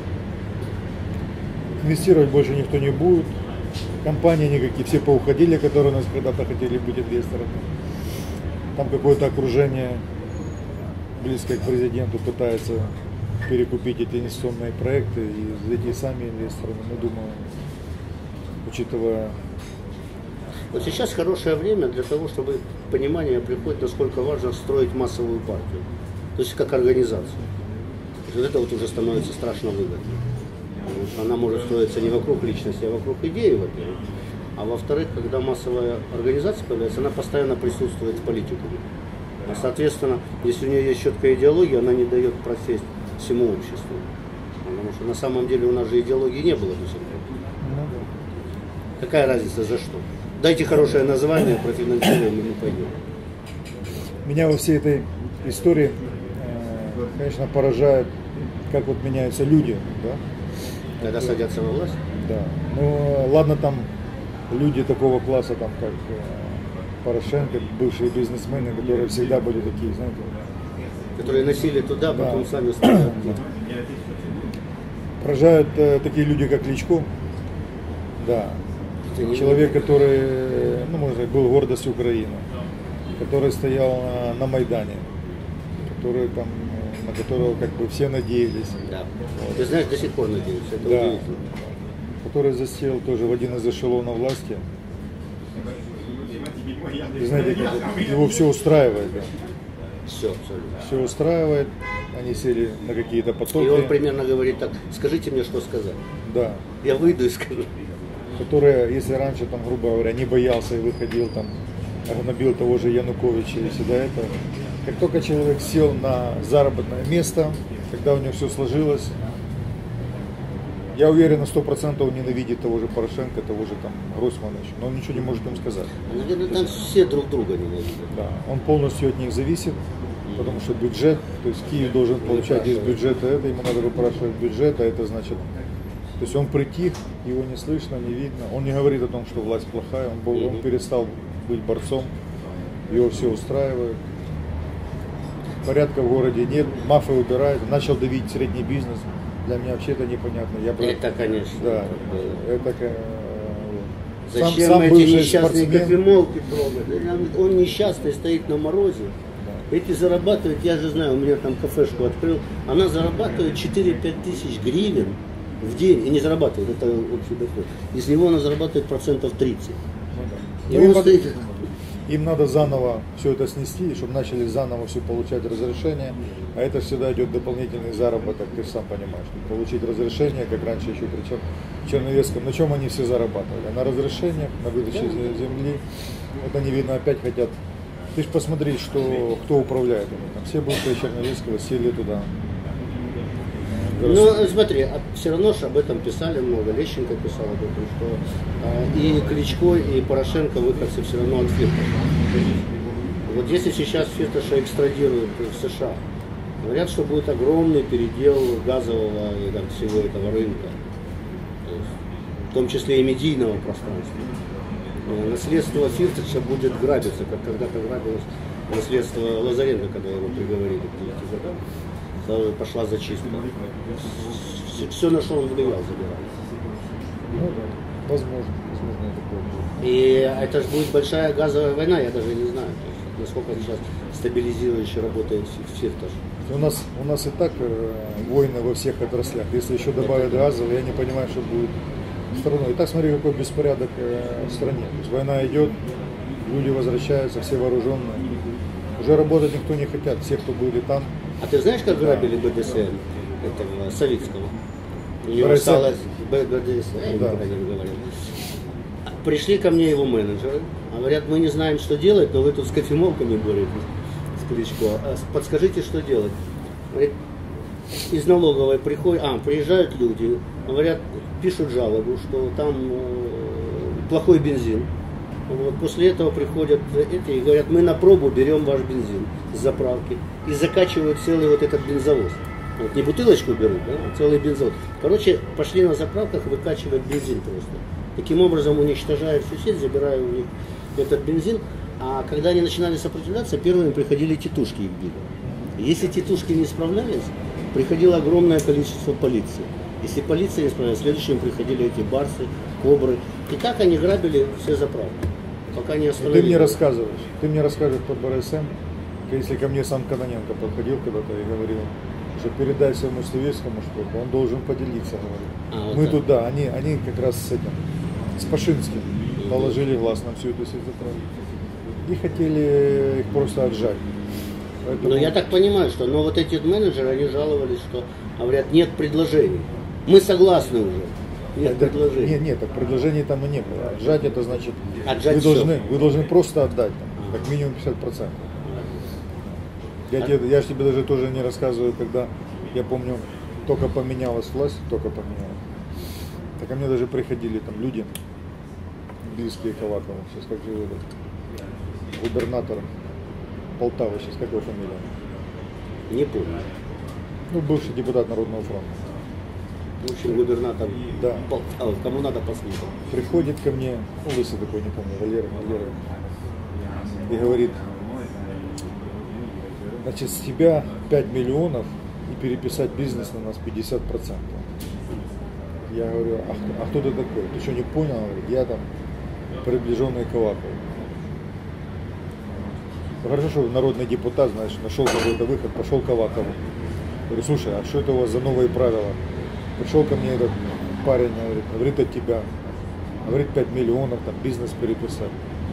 Инвестировать больше никто не будет. Компании никакие, все поуходили, которые у нас когда-то хотели быть инвесторами. Там какое-то окружение близкое к президенту пытается перекупить эти инвестиционные проекты и зайти сами инвесторами. Мы думаем, учитывая...
Вот сейчас хорошее время для того, чтобы понимание приходит, насколько важно строить массовую партию. То есть как организацию. Вот это вот уже становится страшно выгодно. Потому что она может строиться не вокруг личности, а вокруг идеи, во-первых. А во-вторых, когда массовая организация появляется, она постоянно присутствует в политикуме. А соответственно, если у нее есть четкая идеология, она не дает просесть всему обществу. Потому что на самом деле у нас же идеологии не было до сих пор. Какая разница за что? Дайте хорошее название, профинансируем, и мы пойдем.
Меня во всей этой истории, конечно, поражает, как вот меняются люди, да?
Когда садятся во власть?
Да. Ну, ладно, там люди такого класса, там, как Порошенко, бывшие бизнесмены, которые всегда были такие, знаете.
Которые носили туда,
Да.
потом сами стали.
Поражают э, такие люди, как Кличко. Да. Человек, который, ну, можно сказать, был гордостью Украины, который стоял на, на Майдане, который там, на которого как бы все надеялись.
Да. Вот. Ты знаешь, до сих пор надеюсь, это
Да.
удивительно.
Который засел тоже в один из эшелонов власти. И знаете, как вот его все устраивает. Да.
Все, абсолютно.
Все устраивает, они сели на какие-то потоки.
И он примерно говорит так: скажите мне, что сказать.
Да.
Я выйду и скажу.
Который, если раньше, там, грубо говоря, не боялся и выходил, там, гнобил того же Януковича и всегда этого. Как только человек сел на заработное место, когда у него все сложилось, я уверен, на сто процентов он ненавидит того же Порошенко, того же там Гройсмана еще, но он ничего не может им сказать.
Наверное, там все друг друга ненавидят.
Да, он полностью от них зависит, потому что бюджет, то есть Киев должен получать из бюджета это, ему надо выпрашивать бюджет, а это значит, то есть он притих, его не слышно, не видно, он не говорит о том, что власть плохая, он, был, он перестал быть борцом, его все устраивает, порядка в городе нет, мафия убирает, начал давить средний бизнес. Для меня вообще это непонятно. Я бы,
Это, конечно.
Да, это э,
Зачем
сам, сам
эти
бывший
несчастные
спортсмен.
кофемолки трогать? Он несчастный, стоит на морозе.
Да.
Эти зарабатывают, я же знаю, у меня там кафешку открыл, она зарабатывает четыре-пять тысяч гривен в день. И не зарабатывает, это общий доход. Из него она зарабатывает процентов тридцать.
Ну, да.
И
Ну,
он
им,
стоит...
им надо заново все это снести, чтобы начали заново все получать разрешение. А это всегда идет дополнительный заработок, ты же сам понимаешь. Получить разрешение, как раньше еще при Чер- Черновецком. На чем они все зарабатывали? На разрешениях, на выдаче земли. Вот они, видно, опять хотят. Ты же посмотри, что, кто управляет ими. Там все бывшие Черновецкого сели туда.
Ну, смотри, а все равно же об этом писали много, Лещенко писал об этом, что а, и Кличко, и Порошенко выходцы все равно от Фирташа. Вот если сейчас Фирташа экстрадируют в США, говорят, что будет огромный передел газового и там, всего этого рынка, то есть, в том числе и медийного пространства. Но наследство Фирташа будет грабиться, как когда-то грабилось наследство Лазаренко, когда его приговорили к девяти годам. Пошла зачистка. Все, все, на что он влиял, забирали.
Ну да, возможно, возможно это будет.
И это же будет большая газовая война, я даже не знаю, то есть, насколько сейчас стабилизирующе работает Фирташ.
У нас, у нас и так э, войны во всех отраслях. Если еще добавят газовые, я не понимаю, что будет с страной. И так смотри, какой беспорядок э, в стране. То есть война идет, люди возвращаются, все вооруженные. Уже работать никто не хотят, все, кто были там.
А ты знаешь, как грабили БДСМ этого Савицкого? У него
БДСМ?
осталось БДСМ, я
Да.
никогда не говорил. Пришли ко мне его менеджеры, говорят, мы не знаем, что делать, но вы тут с кофемолками боретесь, с Кличко. А подскажите, что делать? Говорит, из налоговой приходят, а, приезжают люди, говорят, пишут жалобу, что там э, плохой бензин. Вот, после этого приходят эти и говорят, мы на пробу берем ваш бензин с заправки и закачивают целый вот этот бензовоз. Вот, не бутылочку берут, да, а целый бензовоз. Короче, пошли на заправках выкачивать бензин просто. Таким образом уничтожают сусед, забирая у них этот бензин. А когда они начинали сопротивляться, первыми приходили тетушки их били. Если тетушки не справлялись, приходило огромное количество полиции. Если полиция не справлялась, следующим приходили эти барсы, кобры. И так они грабили все заправки. Пока не остановили.
Ты мне рассказываешь, ты мне расскажешь про БРСМ, если ко мне сам Кононенко подходил когда-то и говорил, что передай своему Славецкому, что он должен поделиться, говорит.
А, вот
Мы
так.
тут, да, они, они как раз с этим, с Пашинским положили глаз на всю эту ситуацию и хотели их просто отжать. Поэтому...
Ну я так понимаю, что но вот эти менеджеры, они жаловались, что говорят, нет предложений. Мы согласны уже. Нет
Это-
предложений.
Нет, нет, так предложений там и не было. Отжать это значит,
Отжать
вы,
всё.
должны, вы должны просто отдать, там, как минимум пятьдесят процентов. Я, а... тебе, я же тебе даже тоже не рассказываю, когда, я помню, только поменялась власть, только поменялась. Так ко мне даже приходили там люди, близкие к Авакову, сейчас как живет губернатор Полтавы, сейчас какая фамилия?
Не помню.
Ну, бывший депутат Народного фронта.
В общем, губернатор
да.
Полтавы, кому надо послушать.
Приходит ко мне, ну, лысый такой, не помню, Валера, Валера, и говорит, значит, с тебя пять миллионов и переписать бизнес на нас пятьдесят процентов. Я говорю, а кто, а кто ты такой? Ты что, не понял? Он говорит, я там приближенный к Авакову. Хорошо, что народный депутат, знаешь, нашел какой-то выход, пошел к Авакову. Говорю, слушай, а что это у вас за новые правила? Пришел ко мне этот парень, говорит, говорит от тебя, говорит пять миллионов, там бизнес переписать.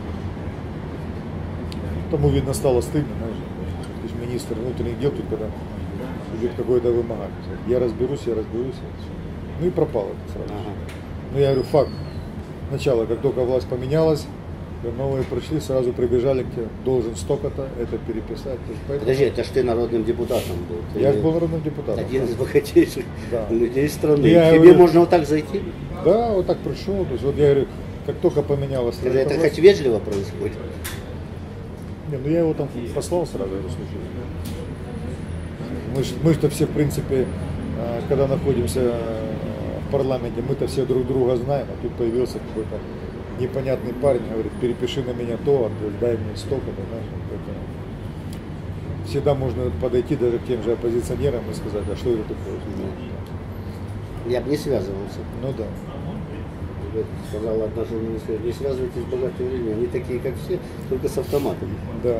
Тому, видно, стало стыдно, знаешь, ты же министр внутренних дел, тут когда идет какое-то вымогательство. Я разберусь, я разберусь. Ну и пропал это сразу. Ага. Ну я говорю, факт. Сначала, как только власть поменялась, новые пришли, сразу прибежали к тебе, должен столько-то это переписать. Поэтому...
Подожди, это ж ты народным депутатом был. Ты
я же был народным депутатом.
Один из богатейших да. людей страны.
Я
Тебе
говорю,
можно вот так зайти?
Да, вот так пришел. То есть, вот я говорю, как только поменялось...
Это, это хоть вежливо происходит?
Не, ну я его там послал сразу, я слушаю. Мы же мы все, в принципе, когда находимся в парламенте, мы-то все друг друга знаем, а тут появился какой-то непонятный парень, говорит, перепиши на меня то, дай мне столько-то, знаешь, поэтому всегда можно подойти даже к тем же оппозиционерам и сказать, а что это такое?
Я бы не связывался.
Ну да.
Сказала одна журналистка, не связывайтесь с богатыми людьми, они такие, как все, только с автоматами.
Да.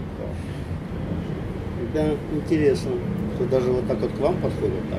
Да, да интересно, что даже вот так вот к вам подходят так.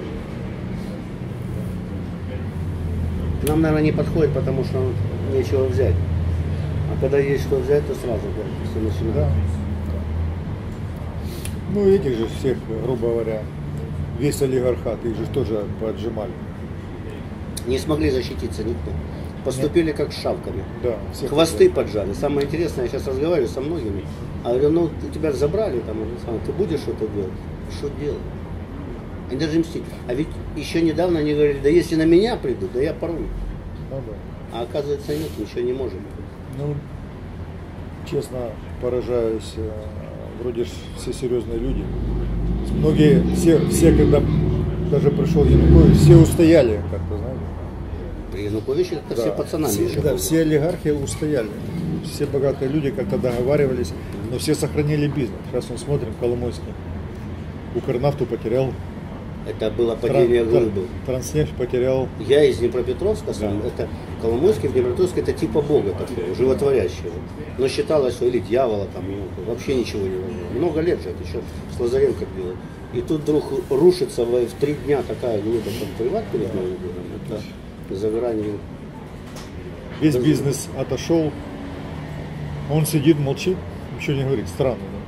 К нам, наверное, не подходит, потому что нечего взять. А когда есть что взять, то сразу да, все начинает.
Да. Ну, этих же всех, грубо говоря, весь олигархат, их же тоже поотжимали.
Не смогли защититься никто. Поступили Нет. как с шавками.
Да,
хвосты поджали. Самое интересное, я сейчас разговариваю со многими. А говорю, ну тебя забрали, там, ты будешь что-то делать? Что делать? Они даже мстить. А ведь еще недавно они говорили, да если на меня придут, да я порву.
Ну, да.
А оказывается нет, ничего не можем.
Ну, честно поражаюсь, вроде все серьезные люди. Многие, все, все, когда даже пришел Янукович, все устояли, как-то, знаете.
При Януковиче как-то
да,
все пацанами
все,
еще
да,
было.
все олигархи устояли. Все богатые люди как-то договаривались, но все сохранили бизнес. Сейчас мы смотрим, Коломойский. Укрнафту потерял.
Это было падение
Тран,
глыбы.
Транснефть потерял.
Я из Днепропетровска сам. Да. Это Коломойский в Днепропетровске, это типа бога такого, животворящего. Но считалось, что или дьявола там, ну, вообще ничего не было. Много лет же, это еще с Лазаренко было. И тут вдруг рушится в, в три дня такая глыба, там приват перед Новым годом. Это за гранью.
Весь Даже... бизнес отошел. Он сидит, молчит, ничего не говорит. Странно, да?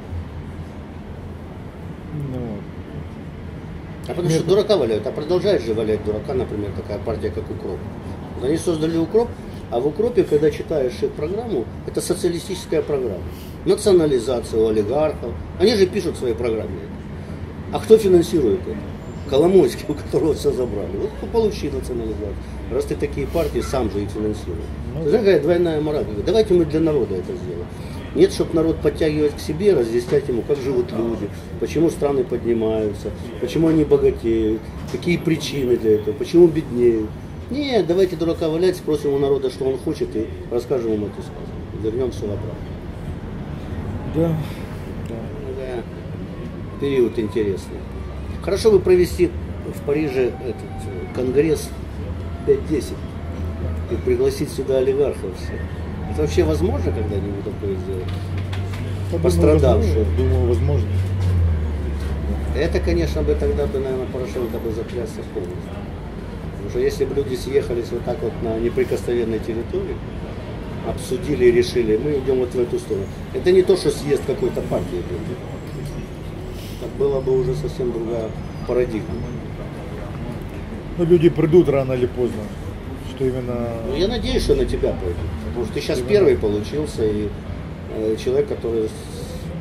Ну,
а потому что дурака валяют, а продолжает же валять дурака, например, такая партия, как Укроп. Вот они создали Укроп, а в Укропе, когда читаешь их программу, это социалистическая программа. Национализация у олигархов. Они же пишут в своей программе. А кто финансирует это? Коломойский, у которого все забрали. Вот получи национализацию. Раз ты такие партии, сам же их финансируешь. Ну, знаешь, какая двойная мораль. Давайте мы для народа это сделаем. Нет, чтобы народ подтягивать к себе, разъяснять ему, как живут люди, почему страны поднимаются, почему они богатеют, какие причины для этого, почему беднеют. Нет, давайте дурака валять, спросим у народа, что он хочет, и расскажем ему эту сказку. Вернем все обратно.
Да.
Да. Период интересный. Хорошо бы провести в Париже этот конгресс пять-десять и пригласить сюда олигархов всех. Это вообще возможно когда-нибудь такое сделать?
Я
Пострадавшие.
Думаю, думаю, возможно.
Это, конечно, бы тогда бы, наверное, Порошенко бы затрясся полностью. Потому что если бы люди съехались вот так вот на неприкосновенной территории, обсудили и решили, мы идем вот в эту сторону. Это не то, что съезд какой-то партии был. Так было бы уже совсем другая парадигма.
Но люди придут рано или поздно. Что именно...
Ну, я надеюсь, что на тебя пойдут. Потому что ты сейчас именно... первый получился, и э, человек, который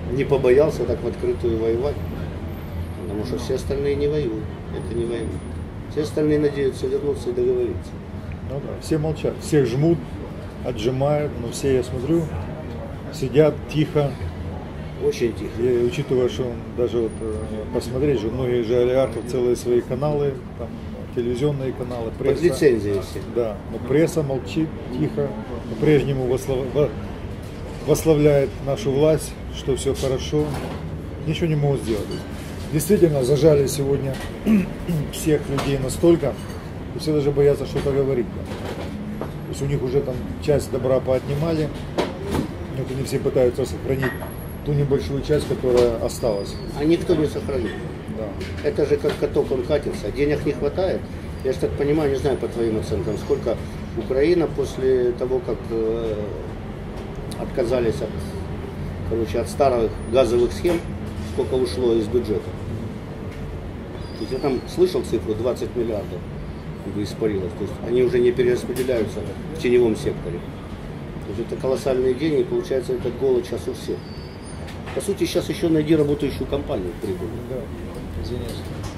не побоялся так в открытую воевать. Потому что все остальные не воюют. Это не война. Все остальные надеются вернуться и договориться.
Ну да, все молчат, всех жмут, отжимают, но все, я смотрю, сидят тихо.
Очень тихо.
И учитывая, что даже вот посмотреть же, многие же олигархов целые свои каналы, там, телевизионные каналы, пресса.
Под лицензией все.
Да, но пресса молчит тихо, по-прежнему вослав... восславляет нашу власть, что все хорошо, ничего не могут сделать. Действительно, зажали сегодня всех людей настолько, что все даже боятся что-то говорить. То есть у них уже там часть добра поотнимали, вот они все пытаются сохранить ту небольшую часть, которая осталась.
А никто не сохранит.
Да.
Это же как каток, он катится. Денег не хватает. Я же так понимаю, не знаю по твоим оценкам, сколько Украина после того, как э, отказались от, короче, от старых газовых схем, сколько ушло из бюджета. То есть я там слышал цифру двадцать миллиардов бы испарилось. То есть они уже не перераспределяются в теневом секторе. То есть это колоссальные деньги, получается этот голод сейчас у всех. По сути, сейчас еще найди работающую компанию прибыльную.
Да, извиняюсь.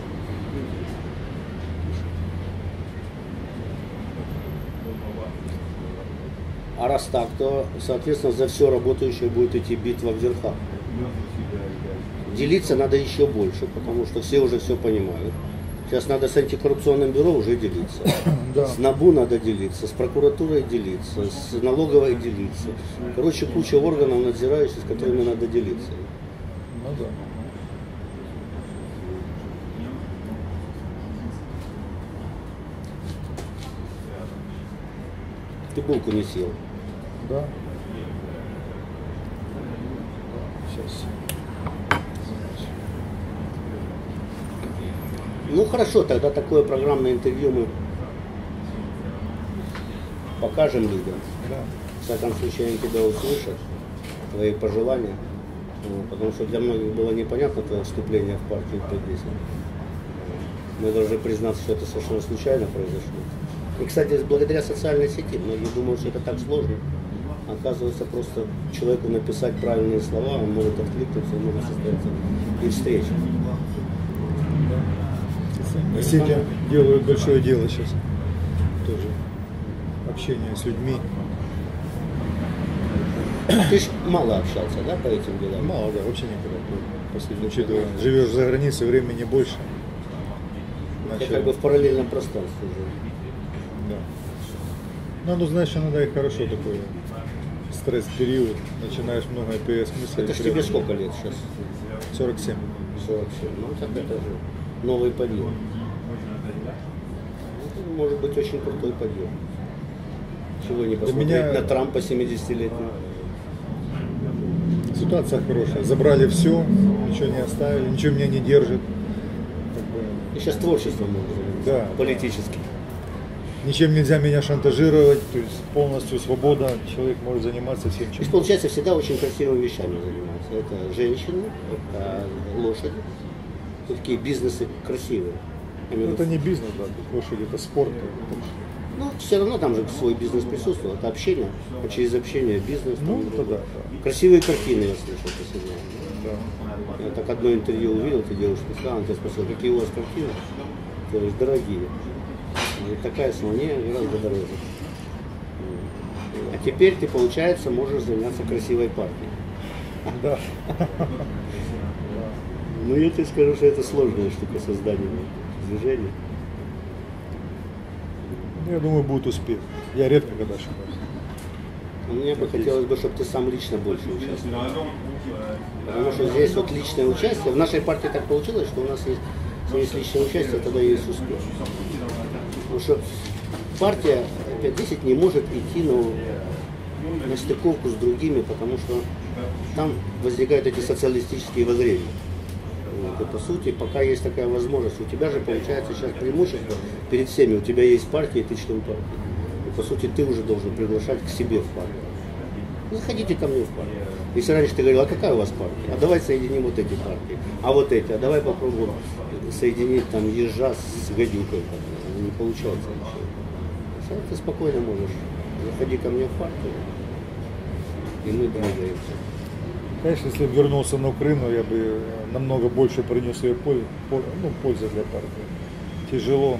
А раз так, то, соответственно, за все работающее будет идти битва в верхах. Делиться надо еще больше, потому что все уже все понимают. Сейчас надо с антикоррупционным бюро уже делиться.
Да.
С НАБУ надо делиться, с прокуратурой делиться, с налоговой делиться. Короче, куча органов надзирающих, с которыми надо делиться.
Ну да.
Ты булку не съел.
Да. Сейчас.
Ну хорошо, тогда такое программное интервью мы покажем людям.
Да.
В всяком случае, они тебя услышат, твои пожелания. Вот, потому что для многих было непонятно твое вступление в партию пэ десять. Мы должны признаться, что это совершенно случайно произошло. И, кстати, благодаря социальной сети, многие думают, что это так сложно. Оказывается, просто человеку написать правильные слова, он может откликнуться, и может состояться и встреча.
Сети делают большое дело сейчас. Тоже общение с людьми.
Ты ж мало общался, да, по этим делам?
Мало, да, вообще никогда. Последний, учитывая, живешь за границей, времени больше.
Это как бы в параллельном пространстве уже.
Да. Ну, ну, знаешь, иногда и хорошо такой стресс-период. Начинаешь много переосмыслить.
Это ж тебе сколько лет сейчас?
сорок семь.
сорок семь. Ну, так это же новый подъем. Это может быть очень крутой подъем. Чего не посмотреть
меня...
на Трампа семидесятилетнего.
Ситуация хорошая. Забрали все, ничего не оставили, ничего меня не держит. Как бы...
И сейчас творчеством можно заниматься.
Да.
Политически.
Ничем нельзя меня шантажировать, то есть полностью свобода, человек может заниматься всем
То
чем.
есть, получается, всегда очень красивыми вещами заниматься. Это женщины, это лошади. Вот такие бизнесы красивые.
Ну, это не бизнес, да, тут лошадь, это спорт.
Ну, все равно там же свой бизнес присутствует. Это общение, а через общение бизнес.
Ну,
там,
это да, да.
Красивые картины я слышал последнее.
Да.
Я так одно интервью увидел, ты девушка сказала, она тебя спросила, какие у вас картины? Ты говоришь, дорогие. И такая слоне гораздо дороже. А теперь ты, получается, можешь заняться красивой партией.
Да.
Ну, я тебе скажу, что это сложная штука создания движения.
Я думаю, будет успех. Я редко когда ошибаюсь.
Мне бы хотелось бы, чтобы ты сам лично больше участвовал. Потому что здесь вот личное участие. В нашей партии так получилось, что у нас есть, если есть личное участие, тогда есть успех. Потому что партия пять десять не может идти на, на стыковку с другими, потому что там возникают эти социалистические воззрения. Вот, и по сути, пока есть такая возможность, у тебя же получается сейчас преимущество перед всеми. У тебя есть партия, и ты член партии. И по сути, ты уже должен приглашать к себе в партию. Заходите ко мне в партию. Если раньше ты говорил, а какая у вас партия? А давай соединим вот эти партии. А вот эти, а давай попробуем соединить там ежа с гадюкой. Не получается ничего. Сейчас ты спокойно можешь. Заходи ко мне в партию, и мы двигаемся.
Конечно, если бы вернулся на Украину, я бы намного больше принес ее пользы, ну, пользы для партии. Тяжело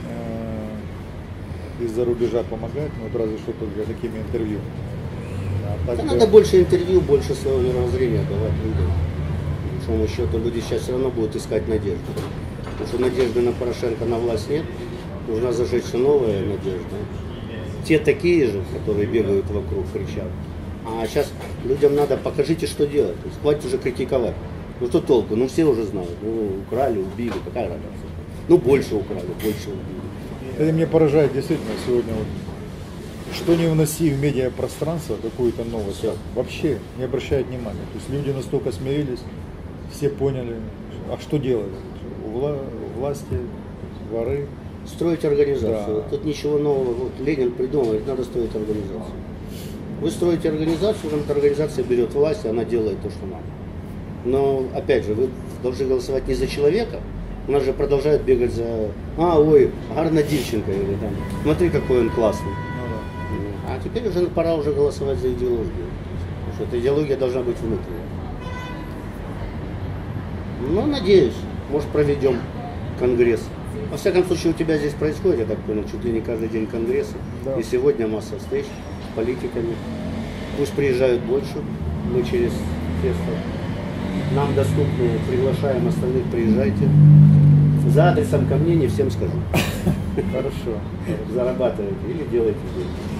э, из-за рубежа помогать, но вот разве что только такими интервью. А так
Да,
бы...
надо больше интервью, больше своего мировоззрения давать людям. По большому счету люди сейчас все равно будут искать надежду. Потому что надежды на Порошенко, на власть нет. Нужна зажечься новая надежда. Те такие же, которые бегают вокруг, кричат. А сейчас людям надо, покажите, что делать. То есть, хватит уже критиковать. Ну что толку? Ну все уже знают. Ну украли, убили, какая разница? Ну больше украли, больше убили.
Это меня поражает действительно сегодня. Вот, что не вноси в медиапространство какую-то новость,
Все.
вообще не обращают внимания. То есть люди настолько смирились, все поняли, а что делать? У вла- власти, воры.
Строить организацию.
Да.
Вот тут ничего нового. Вот Ленин придумал, говорит, надо строить организацию. Вы строите организацию, эта организация берет власть, и она делает то, что надо. Но, опять же, вы должны голосовать не за человека. У нас же продолжают бегать за... А, ой, Гарна Дильченко, или там, смотри, какой он классный.
Ну, да.
А теперь уже пора уже голосовать за идеологию. Потому что эта идеология должна быть внутри. Ну, надеюсь, может, проведем конгресс. Во всяком случае, у тебя здесь происходит, я так понял, чуть ли не каждый день конгрессы.
Да.
И сегодня масса встреч с политиками. Пусть приезжают больше, мы через фесту. Нам доступны, приглашаем остальных, приезжайте. За адресом ко мне не всем скажу.
Хорошо.
Зарабатывайте или делайте деньги.